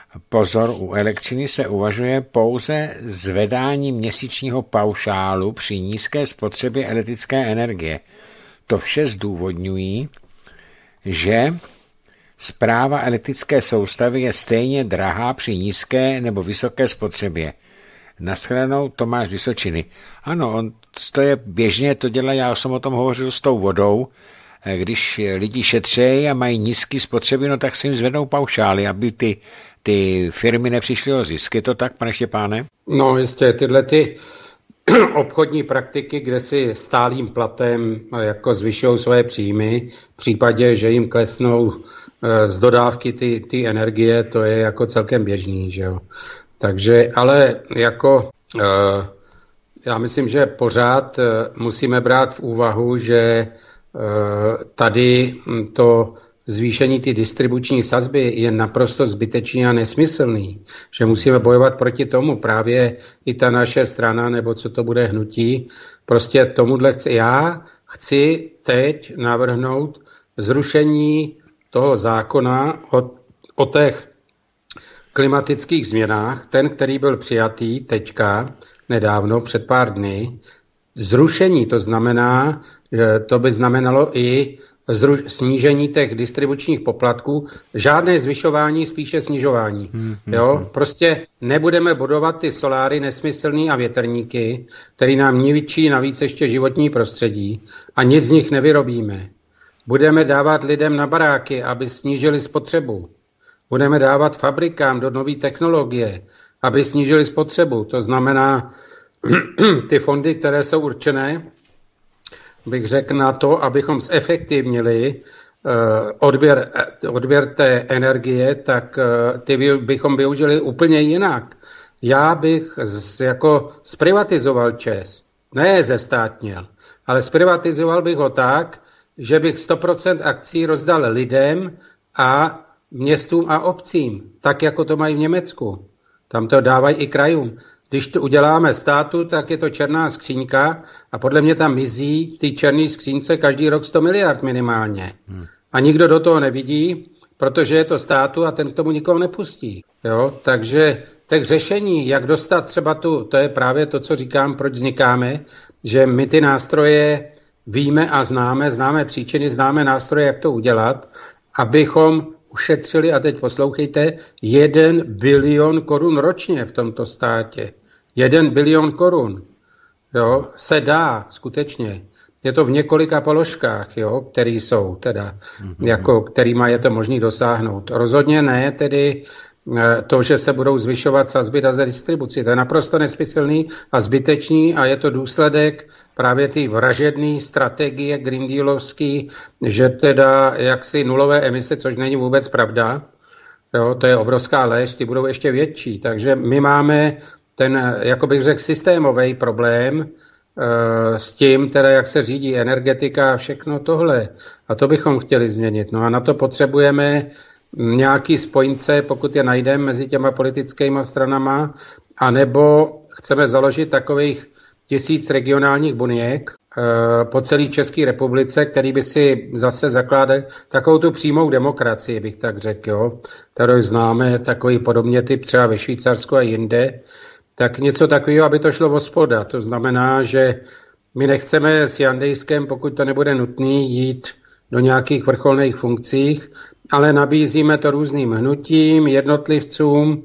Pozor, u elektřiny se uvažuje pouze zvedání měsíčního paušálu při nízké spotřebě elektrické energie. To vše zdůvodňují, že správa elektrické soustavy je stejně drahá při nízké nebo vysoké spotřebě. Nashledanou, Tomáš Vysočiny. Ano, to je běžně, to dělá, já jsem o tom hovořil s tou vodou. Když lidi šetřejí a mají nízké spotřeby, no tak si jim zvednou paušály, aby ty firmy nepřišly o zisk. Je to tak, pane Štěpáne?
No jistě, tyhle ty obchodní praktiky, kde si stálým platem jako zvyšují svoje příjmy, v případě, že jim klesnou z dodávky ty energie, to je jako celkem běžný, že jo. Takže, ale jako já myslím, že pořád musíme brát v úvahu, že tady to zvýšení ty distribuční sazby je naprosto zbytečný a nesmyslný, že musíme bojovat proti tomu, právě i ta naše strana, nebo co to bude hnutí, prostě tomuhle já chci teď navrhnout zrušení toho zákona o těch klimatických změnách, ten, který byl přijatý teďka nedávno, před pár dny. Zrušení, to znamená, to by znamenalo i snížení těch distribučních poplatků, žádné zvyšování, spíše snižování. Jo? Prostě nebudeme budovat ty soláry nesmyslný a větrníky, který nám ničí navíc ještě životní prostředí a nic z nich nevyrobíme. Budeme dávat lidem na baráky, aby snížili spotřebu. Budeme dávat fabrikám do nové technologie, aby snížili spotřebu. To znamená, ty fondy, které jsou určené, bych řekl na to, abychom zefektivnili odběr té energie, tak ty bychom využili úplně jinak. Já bych jako zprivatizoval ČEZ, ne zestátnil, ale zprivatizoval bych ho tak, že bych 100% akcí rozdal lidem a městům a obcím, tak jako to mají v Německu. Tam to dávají i krajům. Když to uděláme státu, tak je to černá skřínka a podle mě tam mizí v té černé skřínce každý rok 100 miliard minimálně. A nikdo do toho nevidí, protože je to státu a ten k tomu nikoho nepustí. Jo? Takže těch řešení, jak dostat třeba to je právě to, co říkám, proč vznikáme, že my ty nástroje víme a známe příčiny, známe nástroje, jak to udělat, abychom ušetřili, a teď poslouchejte, 1 bilion korun ročně v tomto státě. 1 bilion korun. Jo, se dá, skutečně. Je to v několika položkách, jo, které jsou teda, jako, kterýma je to možné dosáhnout. Rozhodně ne tedy to, že se budou zvyšovat sazby za distribuci. To je naprosto nesmyslný a zbytečný a je to důsledek právě té vražedné strategie Green Dealovský, že teda jaksi nulové emise, což není vůbec pravda, jo, to je obrovská lež, ty budou ještě větší. Takže my máme ten, jako bych řekl, systémový problém s tím, teda jak se řídí energetika a všechno tohle. A to bychom chtěli změnit. No a na to potřebujeme nějaký spojnice, pokud je najdeme mezi těma politickýma stranama, anebo chceme založit takových 1000 regionálních buněk po celé České republice, který by si zase zakládal takovou tu přímou demokracii, bych tak řekl, jo, kterou známe, takový podobně typ třeba ve Švýcarsku a jinde, tak něco takového, aby to šlo vospoda. To znamená, že my nechceme s Jandejskem, pokud to nebude nutný, jít do nějakých vrcholných funkcích, ale nabízíme to různým hnutím, jednotlivcům,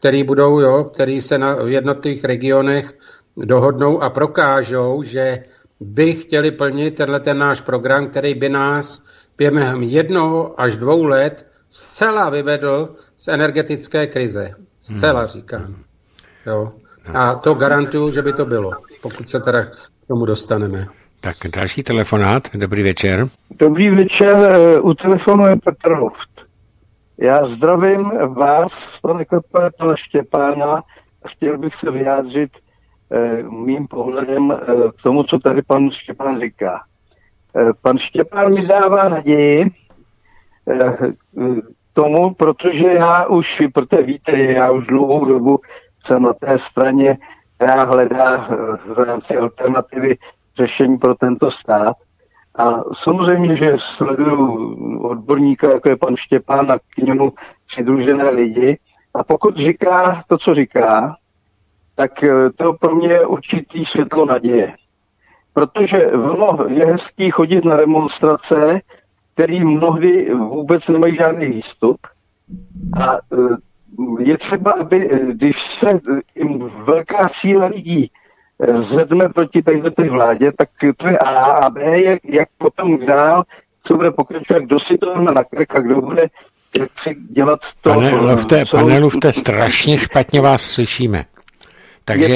který se v jednotlivých regionech dohodnou a prokážou, že by chtěli plnit ten náš program, který by nás během 1 až 2 let zcela vyvedl z energetické krize. Zcela říkám. Jo. A to garantuju, že by to bylo, pokud se teda k tomu dostaneme.
Tak další telefonát. Dobrý večer.
Dobrý večer, u telefonu je Petr Loft. Já zdravím vás, pane Kopele, pana Štěpána, a chtěl bych se vyjádřit mým pohledem k tomu, co tady pan Štěpán říká. Pan Štěpán mi dává naději tomu, protože protože víte, já už dlouhou dobu jsem na té straně, která hledá v rámci alternativy řešení pro tento stát. A samozřejmě, že sleduju odborníka, jako je pan Štěpán, a k němu přidružené lidi, A pokud říká to, co říká, tak to pro mě je určitý světlo naděje. Protože ono je hezký chodit na demonstrace, který mnohdy vůbec nemají žádný výstup. A je třeba, aby, když se velká síla lidí zvedne proti té vládě, tak to je A. A B, jak potom dál se bude pokračovat, kdo si to na krk a kdo bude jak si dělat to.
Pane Lufte, strašně špatně vás slyšíme. Takže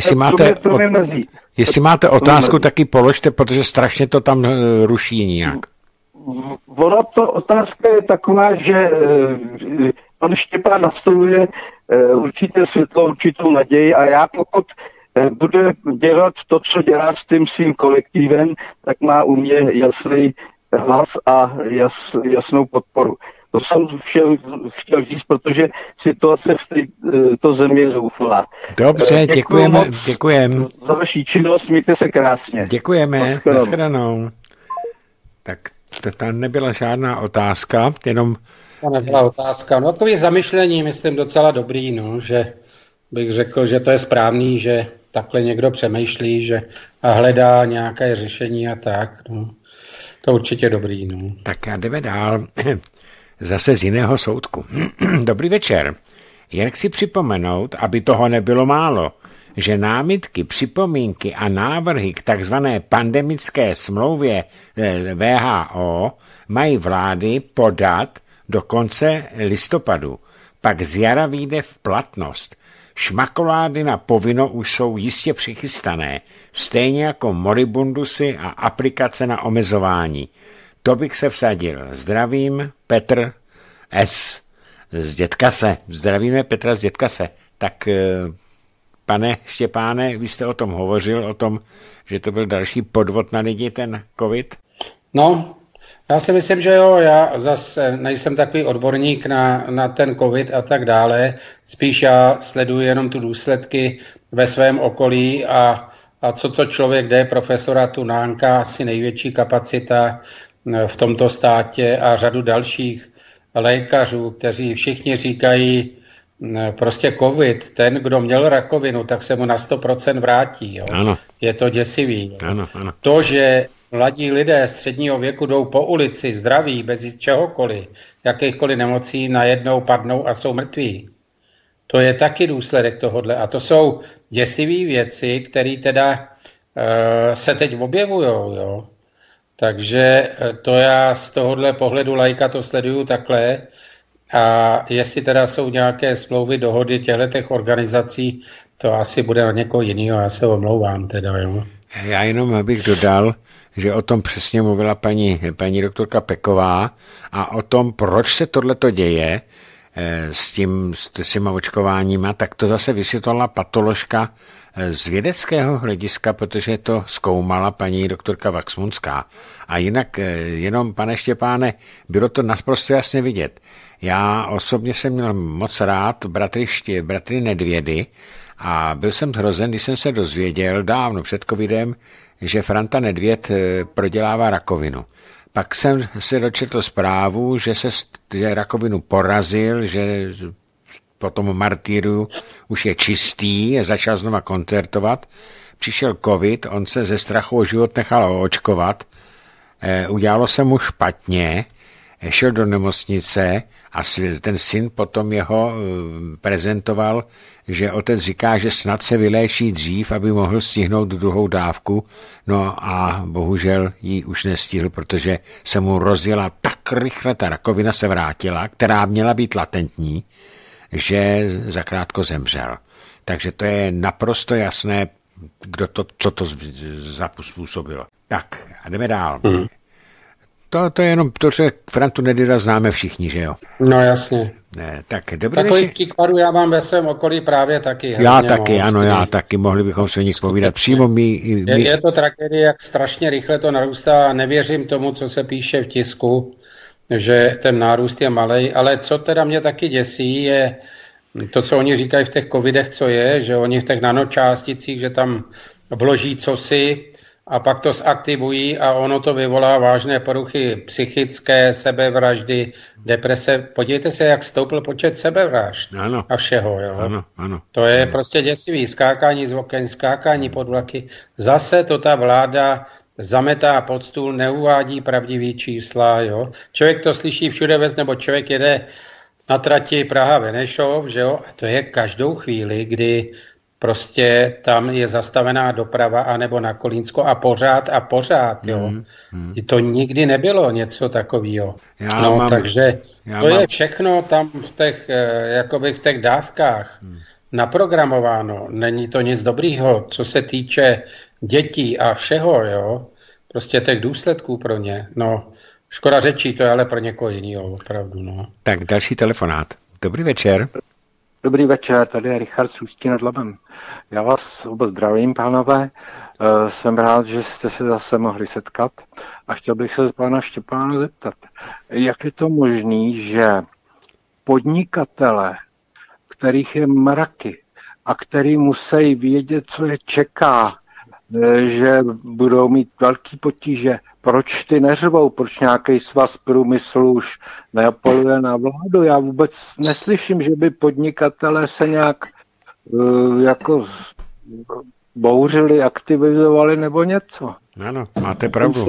jestli máte otázku, tak ji položte, protože strašně to tam ruší nějak.
Ona to otázka je taková, že pan Štěpán nastoluje určité světlo, určitou naději a já pokud bude dělat to, co dělá s tím svým kolektivem, tak má u mě jasný hlas a jasnou podporu. To jsem chtěl říct, protože situace v této zemi je zoufalá.
Dobře, děkujeme
za vaši činnost, mějte se krásně.
Děkujeme, nashledanou. Tak to tam nebyla žádná otázka, jenom...
To nebyla otázka, no takový zamyšlení, myslím, docela dobrý, no, že bych řekl, že to je správný, že takhle někdo přemýšlí, že a hledá nějaké řešení a tak, no. To určitě dobrý, no.
Tak a jdeme dál. Zase z jiného soudku. Dobrý večer. Jen chci připomenout, aby toho nebylo málo, že námitky, připomínky a návrhy k takzvané pandemické smlouvě WHO mají vlády podat do konce listopadu. Pak z jara vyjde v platnost. Šmakolády na povinno už jsou jistě přichystané, stejně jako moribundusy a aplikace na omezování. To bych se vsadil. Zdravím, Petr S. z Dětkase. Zdravíme Petra z Dětkase. Tak, pane Štěpáne, vy jste o tom hovořil, o tom, že to byl další podvod na lidi, ten covid?
No, já si myslím, že jo, já zase nejsem takový odborník na ten covid a tak dále. Spíš já sleduji jenom tu důsledky ve svém okolí a co to člověk jde, profesora Tunánka, asi největší kapacita v tomto státě a řadu dalších lékařů, kteří všichni říkají prostě covid, ten, kdo měl rakovinu, tak se mu na 100% vrátí. Jo?
Ano.
Je to děsivý.
Ano.
To, že mladí lidé středního věku jdou po ulici zdraví, bez čehokoliv, jakýchkoliv nemocí, najednou padnou a jsou mrtví. To je taky důsledek tohodle. A to jsou děsivé věci, které teda se teď objevujou, jo. Takže to já z tohohle pohledu laika to sleduju takhle a jestli teda jsou nějaké smlouvy, dohody těchto organizací, to asi bude na někoho jiného, já se omlouvám teda, jo.
Já jenom bych dodal, že o tom přesně mluvila paní doktorka Peková a o tom, proč se tohleto děje s těma očkováníma, tak to zase vysvětlila patoložka z vědeckého hlediska, protože to zkoumala paní doktorka Vaxmunská. A jinak jenom, pane Štěpáne, bylo to naprosto jasně vidět. Já osobně jsem měl moc rád bratry Nedvědy a byl jsem zhrozen, když jsem se dozvěděl dávno před covidem, že Franta Nedvěd prodělává rakovinu. Pak jsem se dočetl zprávu, že rakovinu porazil, že po tom martyru už je čistý, začal znova koncertovat. Přišel covid, on se ze strachu o život nechal očkovat, udělalo se mu špatně, šel do nemocnice a ten syn potom jeho prezentoval, že otec říká, že snad se vyléčí dřív, aby mohl stihnout druhou dávku, no a bohužel ji už nestihl, protože se mu rozjela tak rychle, ta rakovina se vrátila, která měla být latentní, že zakrátko zemřel. Takže to je naprosto jasné, co to způsobilo. Tak, a jdeme dál. To je jenom to, že Frantu Nedvěda známe všichni, že jo?
No jasně.
Ne, tak dobrý
takových příkladů já mám ve svém okolí právě taky.
Já taky, ano, já taky, mohli bychom se o nich povídat. Přímo
Je to tragédie, jak strašně rychle to narůstá. Nevěřím tomu, co se píše v tisku, že ten nárůst je malej, ale co teda mě taky děsí, je to, co oni říkají v těch covidech, co je, že oni v těch nanočásticích, že tam vloží cosi a pak to zaktivují a ono to vyvolá vážné poruchy psychické, sebevraždy, deprese. Podívejte se, jak stoupl počet sebevražd a všeho. Jo?
Ano.
To je prostě děsivý. Skákání z oken, skákání pod vlaky. Zase to ta vláda zametá pod stůl, neuvádí pravdivý čísla. Jo? Člověk to slyší všude nebo člověk jede na trati Praha-Benešov, že jo? A to je každou chvíli, kdy prostě tam je zastavená doprava anebo na Kolínsko a pořád, jo. I to nikdy nebylo něco takového. Takže to je všechno tam v těch, jakoby v těch dávkách naprogramováno. Není to nic dobrýho, co se týče dětí a všeho, jo. Prostě těch důsledků pro ně. No, škoda řečí, to je ale pro někoho jiného, opravdu, no.
Tak další telefonát. Dobrý večer.
Dobrý večer, tady je Richard z Ústí nad Labem. Já vás oba zdravím, pánové. Jsem rád, že jste se zase mohli setkat a chtěl bych se z pána Štěpána zeptat, jak je to možné, že podnikatele, kterých je mraky a který musí vědět, co je čeká, že budou mít velký potíže, proč ty neřvou, proč nějaký svaz průmyslu už neapeluje na vládu. Já vůbec neslyším, že by podnikatelé se nějak jako bouřili, aktivizovali nebo něco.
Ano, máte pravdu.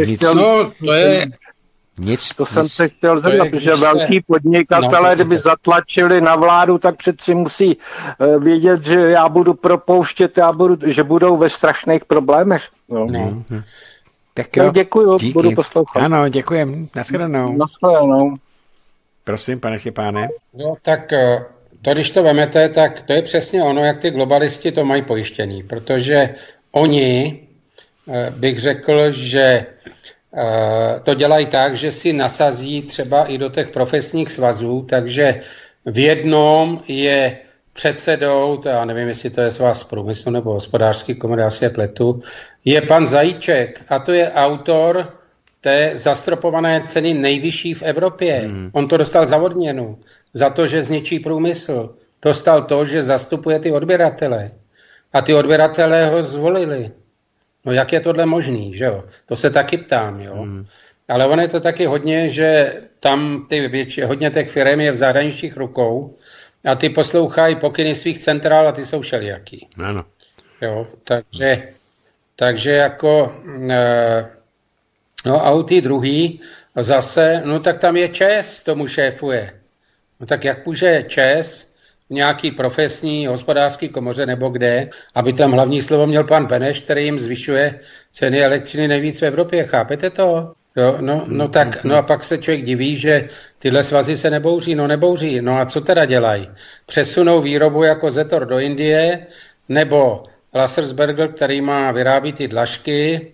To jsem se chtěl zeptat, protože velký podnikatelé, kdyby zatlačili na vládu, tak přeci musí vědět, že já budu propouštět, že budou ve strašných problémech.
Tak jo,
děkuju, budu poslouchat.
Ano, děkujem. Nashledanou.
Nashledanou.
Prosím, pane Štěpáne.
No, tak to, když to vemete, tak to je přesně ono, jak ty globalisti to mají pojištěný, protože oni, bych řekl, že to dělají tak, že si nasazí třeba i do těch profesních svazů, takže v jednom je předsedou, to já nevím, jestli to je svaz průmyslu nebo hospodářský komory, asi je pletu, je pan Zajíček a to je autor té zastropované ceny nejvyšší v Evropě. On to dostal za odměnu, za to, že zničí průmysl. Dostal to, že zastupuje ty odběratele. A ty odběratele ho zvolili. No jak je tohle možný, že jo? To se taky ptám, jo? Ale ono je to taky hodně, že tam hodně těch firem je v zahraničních rukou a ty poslouchají pokyny svých centrál a ty jsou všelijaký.
Ano.
Jo, takže jako no a u ty druhý zase, no tak tam je ČEZ, tomu šéfuje. No tak jak může ČEZ v nějaký profesní hospodářský komoře nebo kde, aby tam hlavní slovo měl pan Beneš, který jim zvyšuje ceny elektřiny nejvíc v Evropě, chápete to? Jo, no a pak se člověk diví, že tyhle svazy se nebouří, no a co teda dělají? Přesunou výrobu jako Zetor do Indie, nebo Lassersberger, který vyrábí ty dlažky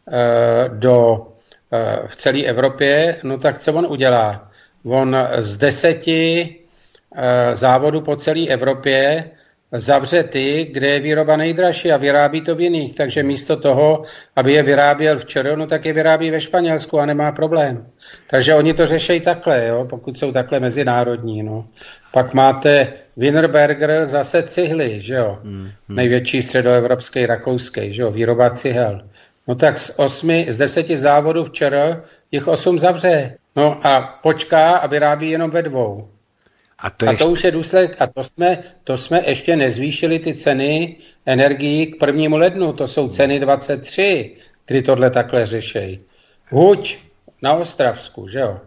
v celé Evropě, no tak co on udělá? On z 10 závodů po celé Evropě zavře ty, kde je výroba nejdražší a vyrábí to v jiných. Takže místo toho, aby je vyráběl v ČR, no tak je vyrábí ve Španělsku a nemá problém. Takže oni to řeší takhle, jo, pokud jsou takhle mezinárodní. No. Pak máte Wienerberger, zase cihly, že jo. Největší středoevropský, rakouský, že jo, výroba cihel. No tak z 10 závodů v ČR jich 8 zavře. No a počká a vyrábí jenom ve 2. A to už je důsledek. A to jsme ještě nezvýšili ty ceny energií k 1. lednu. To jsou ceny 23, kdy tohle takhle řešejí. Huť na Ostravsku, že jo?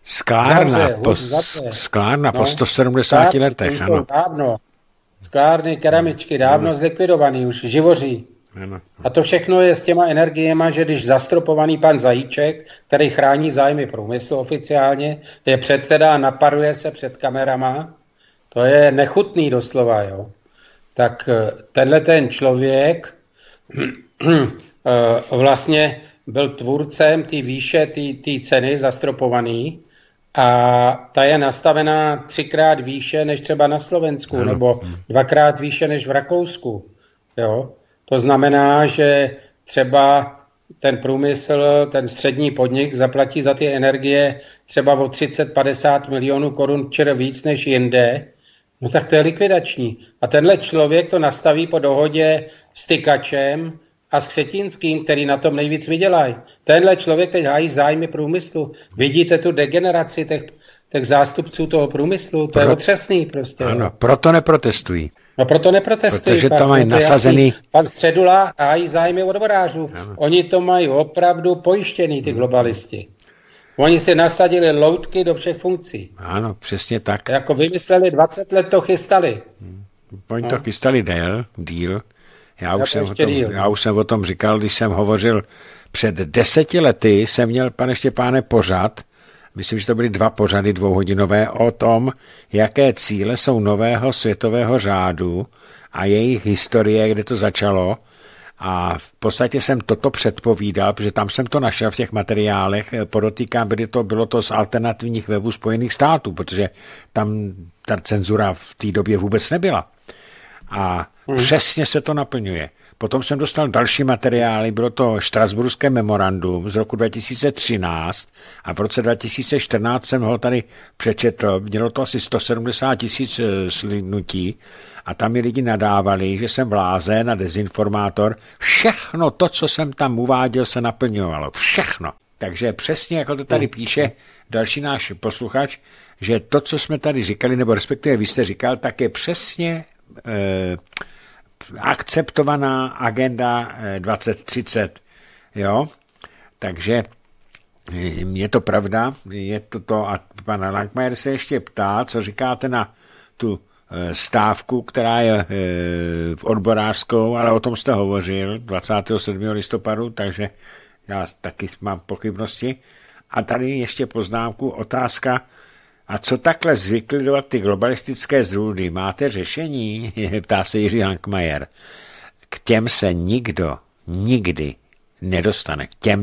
Sklárna po 170 letech. Ano.
Dávno. Sklárny, keramičky dávno zlikvidovaný, už živoří.
Ano.
A to všechno je s těma energiema, že když zastropovaný pan Zajíček, který chrání zájmy průmyslu oficiálně, je předseda a naparuje se před kamerama, to je nechutný doslova, jo. Tak tenhle ten člověk vlastně byl tvůrcem té výše, té ceny zastropovaný a ta je nastavená 3krát výše než třeba na Slovensku, nebo 2krát výše než v Rakousku, jo. To znamená, že třeba ten průmysl, ten střední podnik zaplatí za ty energie třeba o 30-50 milionů korun víc než jinde, no tak to je likvidační. A tenhle člověk to nastaví po dohodě s tykačem a s Křetínským, který na tom nejvíc vydělají. Tenhle člověk teď hájí zájmy průmyslu. Vidíte tu degeneraci těch zástupců toho průmyslu? To je otřesný prostě.
Ano, proto neprotestují.
No proto neprotestují.
Protože tam mají nasazený...
Pan Středula hájí zájmy odborářů. Oni to mají opravdu pojištěný, ty globalisti. Oni si nasadili loutky do všech funkcí.
Ano, přesně tak.
Jako vymysleli, 20 let to chystali.
Oni to chystali díl. Já už jsem o tom říkal, když jsem hovořil před 10 lety, jsem měl, pane Štěpáne, pořad, myslím, že to byly 2 pořady 2hodinové, o tom, jaké cíle jsou nového světového řádu a jejich historie, kde to začalo. A v podstatě jsem toto předpovídal, protože tam jsem to našel v těch materiálech, podotýkám, bylo to z alternativních webů Spojených států, protože tam ta cenzura v té době vůbec nebyla. A přesně se to naplňuje. Potom jsem dostal další materiály, bylo to Štrasburské memorandum z roku 2013 a v roce 2014 jsem ho tady přečetl, mělo to asi 170 000 slídnutí a tam mi lidi nadávali, že jsem blázen a dezinformátor. Všechno to, co jsem tam uváděl, se naplňovalo. Všechno. Takže přesně, jako to tady píše další náš posluchač, že to, co jsme tady říkali, nebo respektive vy jste říkal, tak je přesně akceptovaná agenda 2030. Jo? Takže je to pravda, je to a pan Langmajer se ještě ptá, co říkáte na tu stávku, která je v odborářskou, ale o tom jste hovořil 27. listopadu, takže já taky mám pochybnosti. A tady ještě poznámku, otázka, a co takhle zlikvidovat ty globalistické zrůdy? Máte řešení? Ptá se Jiří Langmajer. K těm se nikdo nikdy nedostane. K těm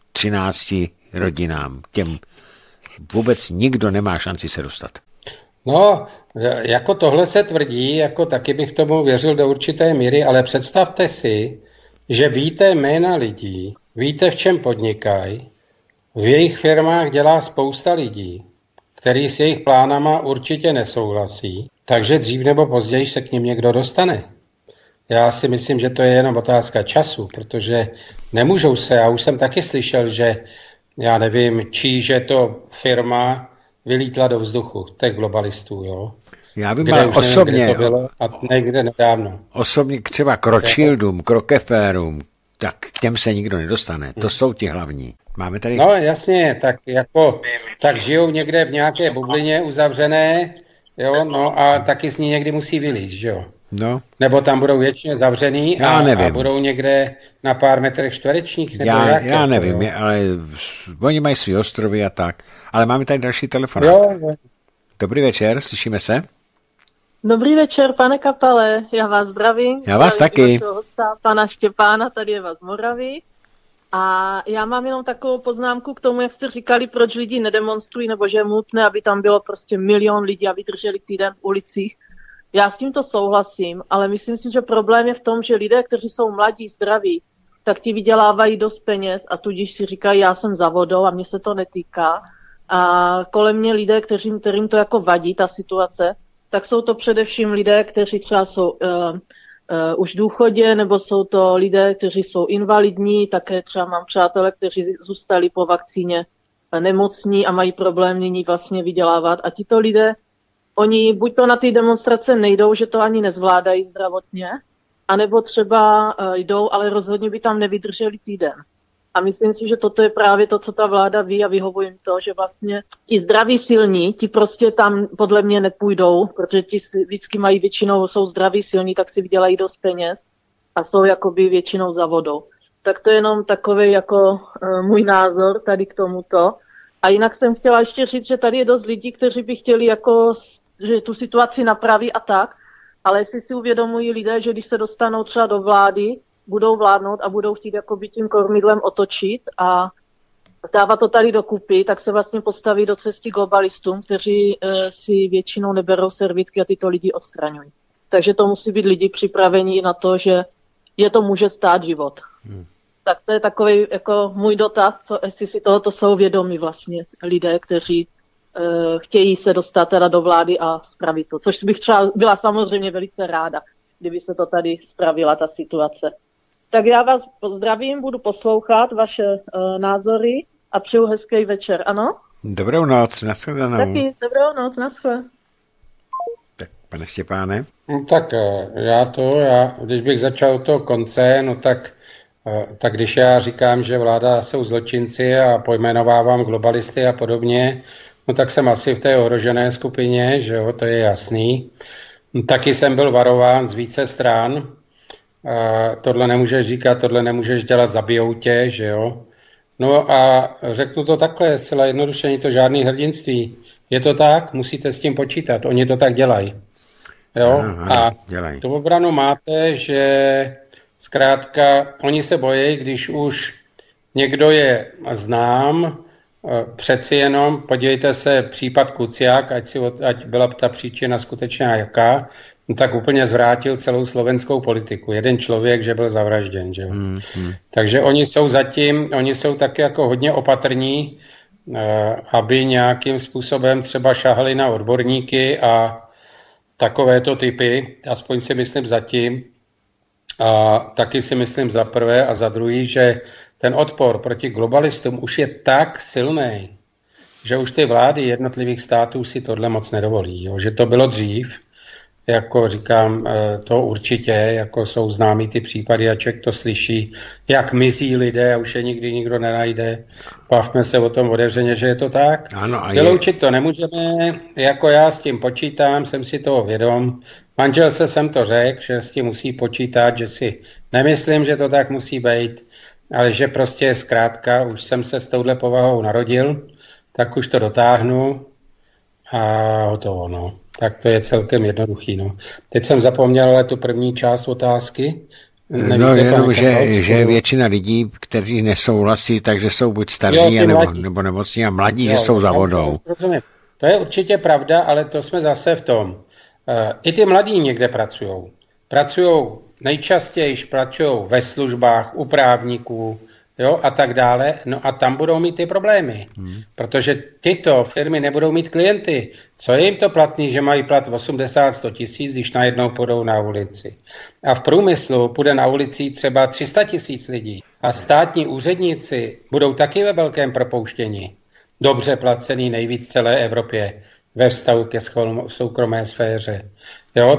13 rodinám. K těm vůbec nikdo nemá šanci se dostat.
No, jako tohle se tvrdí, jako taky bych tomu věřil do určité míry, ale představte si, že víte jména lidí, víte, v čem podnikají, v jejich firmách dělá spousta lidí, který s jejich plánama určitě nesouhlasí, takže dřív nebo později se k nim někdo dostane. Já si myslím, že to je jenom otázka času, protože nemůžou se, já už jsem taky slyšel, že já nevím, že to firma vylítla do vzduchu, těch globalistů, jo.
Já bych mal osobně,
to bylo, a někde nedávno.
Osobně třeba k Rothschildům, k Rockefellerům, tak k těm se nikdo nedostane. To jsou ti hlavní. Máme tady...
No jasně, tak žijou někde v nějaké bublině uzavřené, jo, no a taky z ní někdy musí vylít, že jo.
No.
Nebo tam budou většině zavřený a budou někde na pár metrech čtverečních, nebo
já nevím, jo. Ale oni mají svý ostrovy a tak. Ale máme tady další telefon.
Jo.
Dobrý večer, slyšíme se?
Dobrý večer, pane Kapale, já vás zdravím.
Já vás taky.
Hosta, pana Štěpána, tady je vás z Moravy. A já mám jenom takovou poznámku k tomu, jak jste říkali, proč lidi nedemonstrují, nebo že je nutné, aby tam bylo prostě 1 milion lidí, aby drželi týden v ulicích. Já s tímto souhlasím, ale myslím si, že problém je v tom, že lidé, kteří jsou mladí, zdraví, tak ti vydělávají dost peněz a tudíž si říkají, já jsem za vodou a mě se to netýká. A kolem mě lidé, kterým to jako vadí, ta situace, tak jsou to především lidé, kteří třeba jsou už v důchodě, nebo jsou to lidé, kteří jsou invalidní, také třeba mám přátele, kteří zůstali po vakcíně nemocní a mají problém nyní vlastně vydělávat. A tito lidé, oni buď to na ty demonstrace nejdou, že to ani nezvládají zdravotně, anebo třeba jdou, ale rozhodně by tam nevydrželi týden. A myslím si, že toto je právě to, co ta vláda ví a vyhovuje jim to, že vlastně ti zdraví silní, ti prostě tam podle mě nepůjdou, protože ti vždycky mají většinou, jsou zdraví silní, tak si vydělají dost peněz a jsou jakoby většinou za vodou. Tak to je jenom takový jako můj názor tady k tomuto. A jinak jsem chtěla ještě říct, že tady je dost lidí, kteří by chtěli jako, že tu situaci napraví a tak, ale jestli si uvědomují lidé, že když se dostanou třeba do vlády, budou vládnout a budou chtít jakoby tím kormidlem otočit a dávat to tady dokupy, tak se vlastně postaví do cesty globalistům, kteří si většinou neberou servítky a tyto lidi odstraňují. Takže to musí být lidi připraveni na to, že je to může stát život. Tak to je takový jako můj dotaz, jestli si tohoto jsou vědomí vlastně lidé, kteří chtějí se dostat teda do vlády a spravit to. Což bych třeba byla samozřejmě velice ráda, kdyby se to tady spravila ta situace. Tak já vás pozdravím, budu poslouchat vaše názory a přeju hezký večer, ano?
Dobrou noc, nashledanou.
Taky, dobrou noc, naschle.
Tak, pane Štěpáne.
No, tak když bych začal to konce, no tak když já říkám, že vláda jsou zločinci a pojmenovávám globalisty a podobně, no tak jsem asi v té ohrožené skupině, že jo, to je jasný. Taky jsem byl varován z více stran. Tohle nemůžeš říkat, tohle nemůžeš dělat, zabijou tě, že jo. No a řeknu to takhle, zcela jednoduše, není to žádný hrdinství. Je to tak, musíte s tím počítat, oni to tak dělají. Jo? A tu obranu máte, že zkrátka oni se bojí, když už někdo je znám, přeci jenom, podívejte se, případ Kuciak, ať byla ta příčina skutečně jaká, no tak úplně zvrátil celou slovenskou politiku. Jeden člověk, že byl zavražděn. Že? Takže oni jsou taky jako hodně opatrní, aby nějakým způsobem třeba šahali na odborníky a takovéto typy, aspoň si myslím zatím. A taky si myslím za prvé a za druhý, že ten odpor proti globalistům už je tak silný, že už ty vlády jednotlivých států si tohle moc nedovolí. Jo? Že to bylo dřív, jako říkám, to určitě, jako jsou známý ty případy a člověk to slyší, jak mizí lidé a už je nikdy nikdo nenajde. Bavme se o tom otevřeně, že je to tak. Vyloučit to nemůžeme, jako já s tím počítám, jsem si toho vědom. Manželce jsem to řekl, že s tím musí počítat, že si nemyslím, že to tak musí být, ale že prostě zkrátka už jsem se s touhle povahou narodil, tak už to dotáhnu a hotovo, no. Tak to je celkem jednoduchý, no. Teď jsem zapomněl ale tu první část otázky.
Nevíte, no jenom, že většina lidí, kteří nesouhlasí, takže jsou buď staří, nebo nemocní a mladí, že jsou za vodou.
To je určitě pravda, ale to jsme zase v tom. I ty mladí někde pracují. Pracují nejčastěji, pracují ve službách, u právníků, jo, a tak dále. No a tam budou mít ty problémy. Protože tyto firmy nebudou mít klienty. Co je jim to platný, že mají plat 80-100 tisíc, když najednou půjdou na ulici. A v průmyslu půjde na ulici třeba 300 tisíc lidí. A státní úředníci budou taky ve velkém propouštění. Dobře placený nejvíc v celé Evropě ve vztahu ke soukromé sféře. Jo,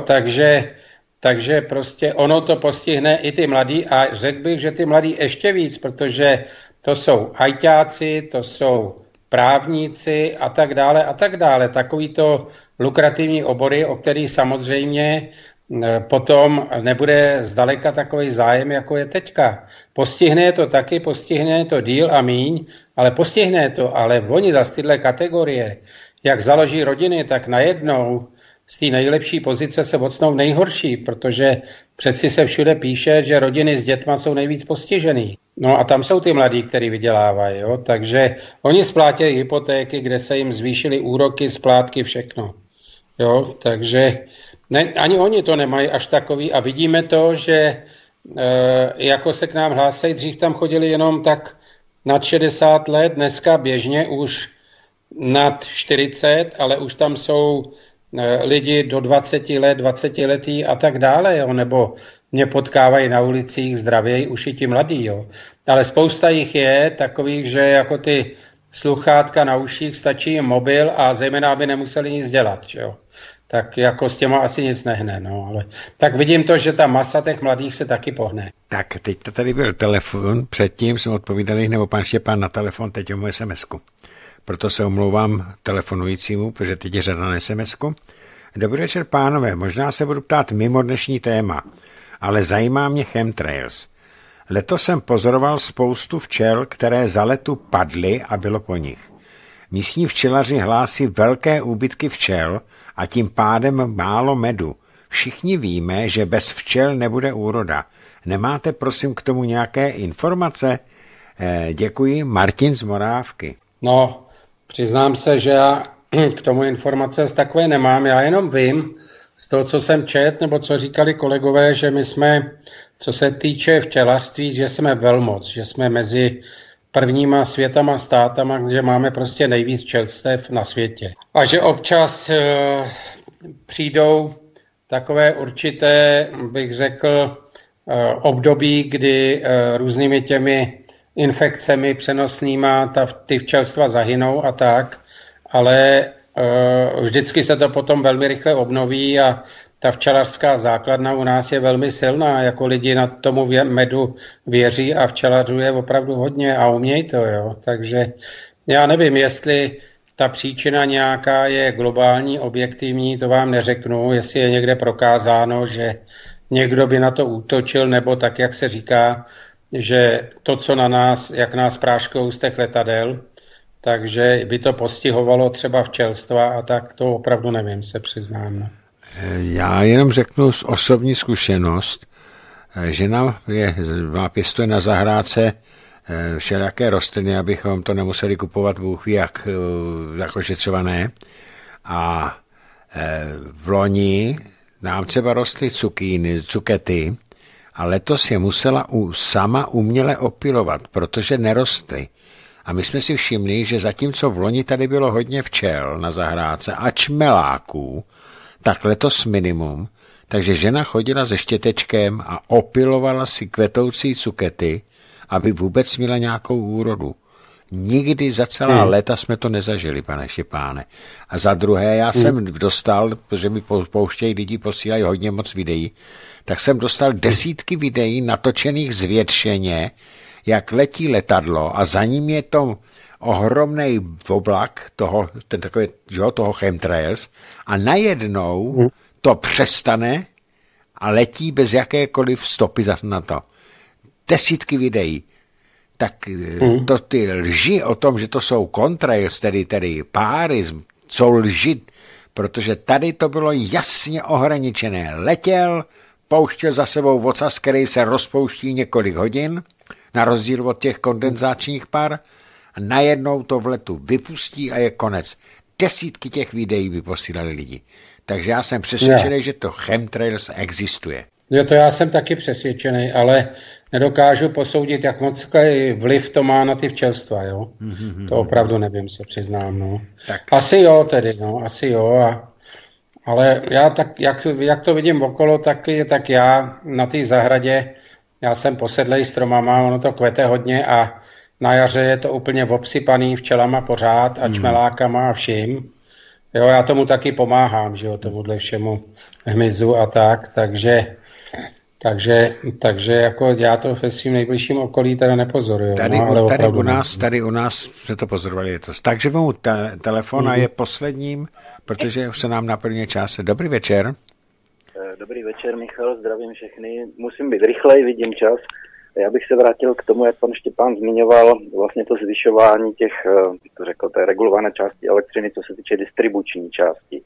takže prostě ono to postihne i ty mladí a řekl bych, že ty mladí ještě víc, protože to jsou ajťáci, to jsou právníci a tak dále a tak dále. Takovýto lukrativní obory, o kterých samozřejmě potom nebude zdaleka takový zájem, jako je teďka. Postihne je to taky, postihne je to díl a míň, ale postihne je to, ale oni za tyhle kategorie, jak založí rodiny, tak najednou z té nejlepší pozice se ocnou nejhorší, protože přeci se všude píše, že rodiny s dětma jsou nejvíc postižený. No a tam jsou ty mladí, kteří vydělávají, jo? Takže oni splátějí hypotéky, kde se jim zvýšily úroky, splátky, všechno. Jo? Takže ani oni to nemají až takový a vidíme to, že jako se k nám hlásají, dřív tam chodili jenom tak nad 60 let, dneska běžně už nad 40, ale už tam jsou lidi do 20 let, 20 letý a tak dále, jo? Nebo mě potkávají na ulicích, zdravěji už i ti mladí, jo? Ale spousta jich je takových, že jako ty sluchátka na uších stačí jim mobil a zejména, aby nemuseli nic dělat, jo? Tak jako s těma asi nic nehne, no, ale tak vidím to, že ta masa těch mladých se taky pohne.
Tak, teď to tady byl telefon, předtím jsem odpovídal, nebo pan Štěpán na telefon, teď o moje SMS-ku. Proto se omlouvám telefonujícímu, protože teď je řada na SMS-ku. Dobrý večer, pánové, možná se budu ptát mimo dnešní téma, ale zajímá mě chemtrails. Letos jsem pozoroval spoustu včel, které za letu padly a bylo po nich. Místní včelaři hlásí velké úbytky včel a tím pádem málo medu. Všichni víme, že bez včel nebude úroda. Nemáte prosím k tomu nějaké informace? Děkuji, Martin z Morávky.
No, přiznám se, že já k tomu informace takové nemám. Já jenom vím z toho, co jsem čet, nebo co říkali kolegové, že my jsme, co se týče včelařství, že jsme velmoc, že jsme mezi prvníma světama státama, kde máme prostě nejvíc včelstev na světě. A že občas přijdou takové určité, bych řekl, období, kdy různými těmi infekcemi přenosnýma ty včelstva zahynou a tak, ale vždycky se to potom velmi rychle obnoví a ta včelařská základna u nás je velmi silná, jako lidi na tomu medu věří a včelařuje opravdu hodně a umějí to, jo. Takže já nevím, jestli ta příčina nějaká je globální, objektivní, to vám neřeknu, jestli je někde prokázáno, že někdo by na to útočil, nebo tak, jak se říká, že to, co na nás, jak nás práškou z těch letadel, takže by to postihovalo třeba včelstva a tak, to opravdu nevím, se přiznám. No.
Já jenom řeknu z osobní zkušenost. Žena pěstuje na zahrádce všelijaké rostliny, abychom to nemuseli kupovat bůh ví jak ošetřované. A v loni nám třeba rostly cukety a letos je musela sama uměle opylovat, protože nerostly. A my jsme si všimli, že zatímco v loni tady bylo hodně včel na zahrádce a čmeláků, tak letos minimum. Takže žena chodila se štětečkem a opylovala si kvetoucí cukety, aby vůbec měla nějakou úrodu. Nikdy za celá léta jsme to nezažili, pane Štěpáne. A za druhé, já jsem dostal, protože mi pouštějí lidi, posílají hodně moc videí, tak jsem dostal desítky videí natočených zvětšeně, jak letí letadlo a za ním je to ohromný oblak toho chemtrails a najednou to přestane a letí bez jakékoliv stopy na to. Desítky videí. Tak to ty lži o tom, že to jsou contrails, tedy páry, jsou lži, protože tady to bylo jasně ohraničené. Letěl, pouštěl za sebou ocas, který se rozpouští několik hodin, na rozdíl od těch kondenzačních pár, a najednou to v letu vypustí a je konec. Desítky těch videí by posílali lidi. Takže já jsem přesvědčený, že to chemtrails existuje.
Jo, to já jsem taky přesvědčený, ale nedokážu posoudit, jak moc vliv to má na ty včelstva, jo. To opravdu nevím, se přiznám, no. Tak. Asi jo tedy, no, asi jo. Ale já tak, jak to vidím okolo, tak já na té zahradě, já jsem posedlej stromama, ono to kvete hodně a na jaře je to úplně obsypaný včelama pořád a čmelákama a vším. Jo, já tomu taky pomáhám, že jo, tomuhle všemu hmyzu a tak, takže jako já to ve svým nejbližším okolí teda nepozoruju.
Tady u nás jsme to pozorovali letos. Takže mu telefon a je posledním, protože už se nám naplňuje čas. Dobrý večer.
Dobrý večer, Michal, zdravím všechny. Musím být rychlej, vidím čas. Já bych se vrátil k tomu, jak pan Štěpán zmiňoval vlastně to zvyšování těch, to řekl, té regulované části elektřiny, co se týče distribuční části.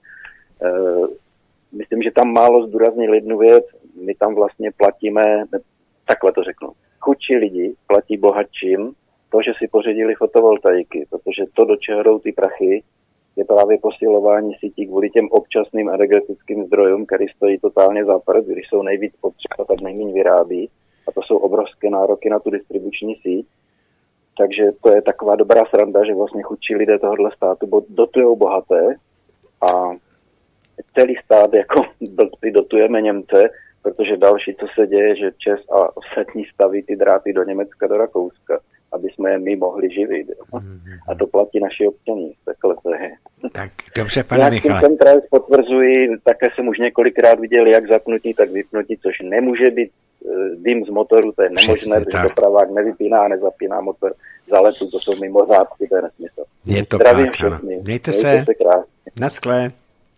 Myslím, že tam málo zdůraznil jednu věc. My tam vlastně platíme, takhle to řeknu, chudší lidi platí bohatším to, že si pořídili fotovoltaiky, protože to, do čeho jdou ty prachy, je právě posilování sítí kvůli těm občasným energetickým zdrojům, které stojí totálně za prd, když jsou nejvíc potřeba, tak nejméně vyrábí. A to jsou obrovské nároky na tu distribuční síť. Takže to je taková dobrá sranda, že vlastně chudší lidé tohohle státu dotujou bohaté a celý stát jako dotujeme Němce, protože další, co se děje, že Čes a ostatní staví ty dráty do Německa, do Rakouska, aby jsme je my mohli živit. A to platí naši občaní. Takhle to je.
Tak dobře, pane Michale.
Chemtrails potvrzuji, také jsem už několikrát viděl, jak zapnutí, tak vypnutí, což nemůže být dým z motoru, to je nemožné, protože dopravák nevypíná a nezapíná motor za letu, to jsou mimořádky, to je nesmysl.
Je to tak, ano. Mějte se krásně.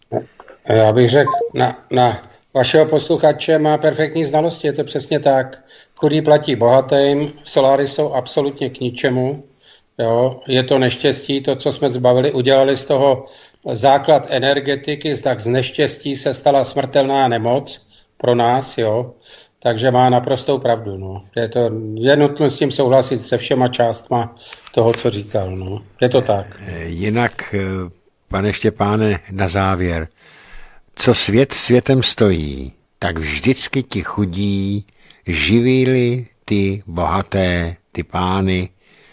Já bych řekl, na vašeho posluchače má perfektní znalosti, je to přesně tak. Chudý platí bohatým, soláry jsou absolutně k ničemu, jo, je to neštěstí, to, co jsme zbavili, udělali z toho základ energetiky, tak z neštěstí se stala smrtelná nemoc pro nás, jo, takže má naprostou pravdu, no. Je nutno s tím souhlasit se všema částma toho, co říkal, no. Je to tak.
Jinak, pane Štěpáne, na závěr, co svět světem stojí, tak vždycky ti chudí živili ty bohaté, ty pány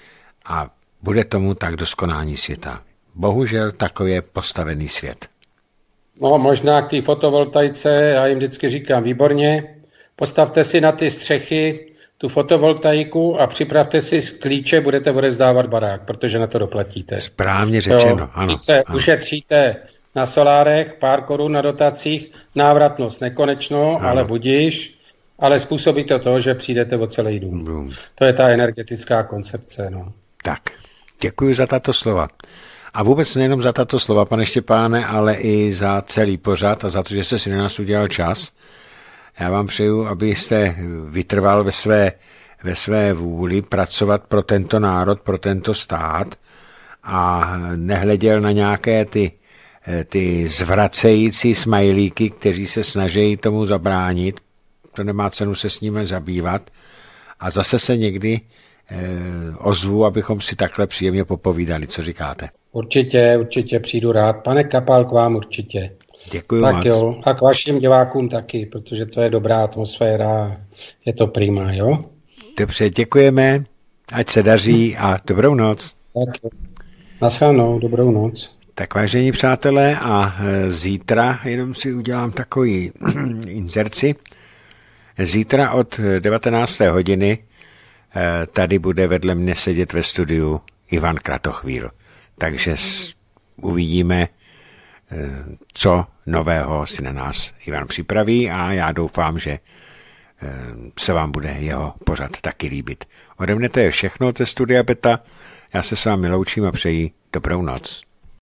a bude tomu tak do skonání světa. Bohužel takový je postavený svět.
No možná k té fotovoltaice, já jim vždycky říkám výborně, postavte si na ty střechy tu fotovoltaiku a připravte si klíče, budete odevzdávat barák, protože na to doplatíte.
Správně řečeno, ano.
Ušetříte na solárech pár korun na dotacích, návratnost nekonečno, ale budíš, ale způsobí to to, že přijdete o celý dům. To je ta energetická koncepce. No.
Tak, děkuji za tato slova. A vůbec nejenom za tato slova, pane Štěpáne, ale i za celý pořad a za to, že jste si na nás udělal čas. Já vám přeju, abyste vytrval ve své vůli pracovat pro tento národ, pro tento stát a nehleděl na nějaké ty zvracející smajlíky, kteří se snaží tomu zabránit. To nemá cenu se s nimi zabývat. A zase se někdy ozvu, abychom si takhle příjemně popovídali. Co říkáte?
Určitě přijdu rád. Pane Kapal, k vám určitě.
Děkuji
tak
moc.
Jo, a k vašim divákům taky, protože to je dobrá atmosféra, je to prima, jo?
Dobře, děkujeme, ať se daří a dobrou noc.
Tak jo. Naschledanou, dobrou noc.
Tak vážení přátelé, a zítra jenom si udělám takový inzerci. Zítra od 19. hodiny tady bude vedle mne sedět ve studiu Ivan Kratochvíl. Takže uvidíme, co nového si na nás Ivan připraví a já doufám, že se vám bude jeho pořad taky líbit. Ode mne to je všechno ze studia Beta. Já se s vámi loučím a přeji dobrou noc.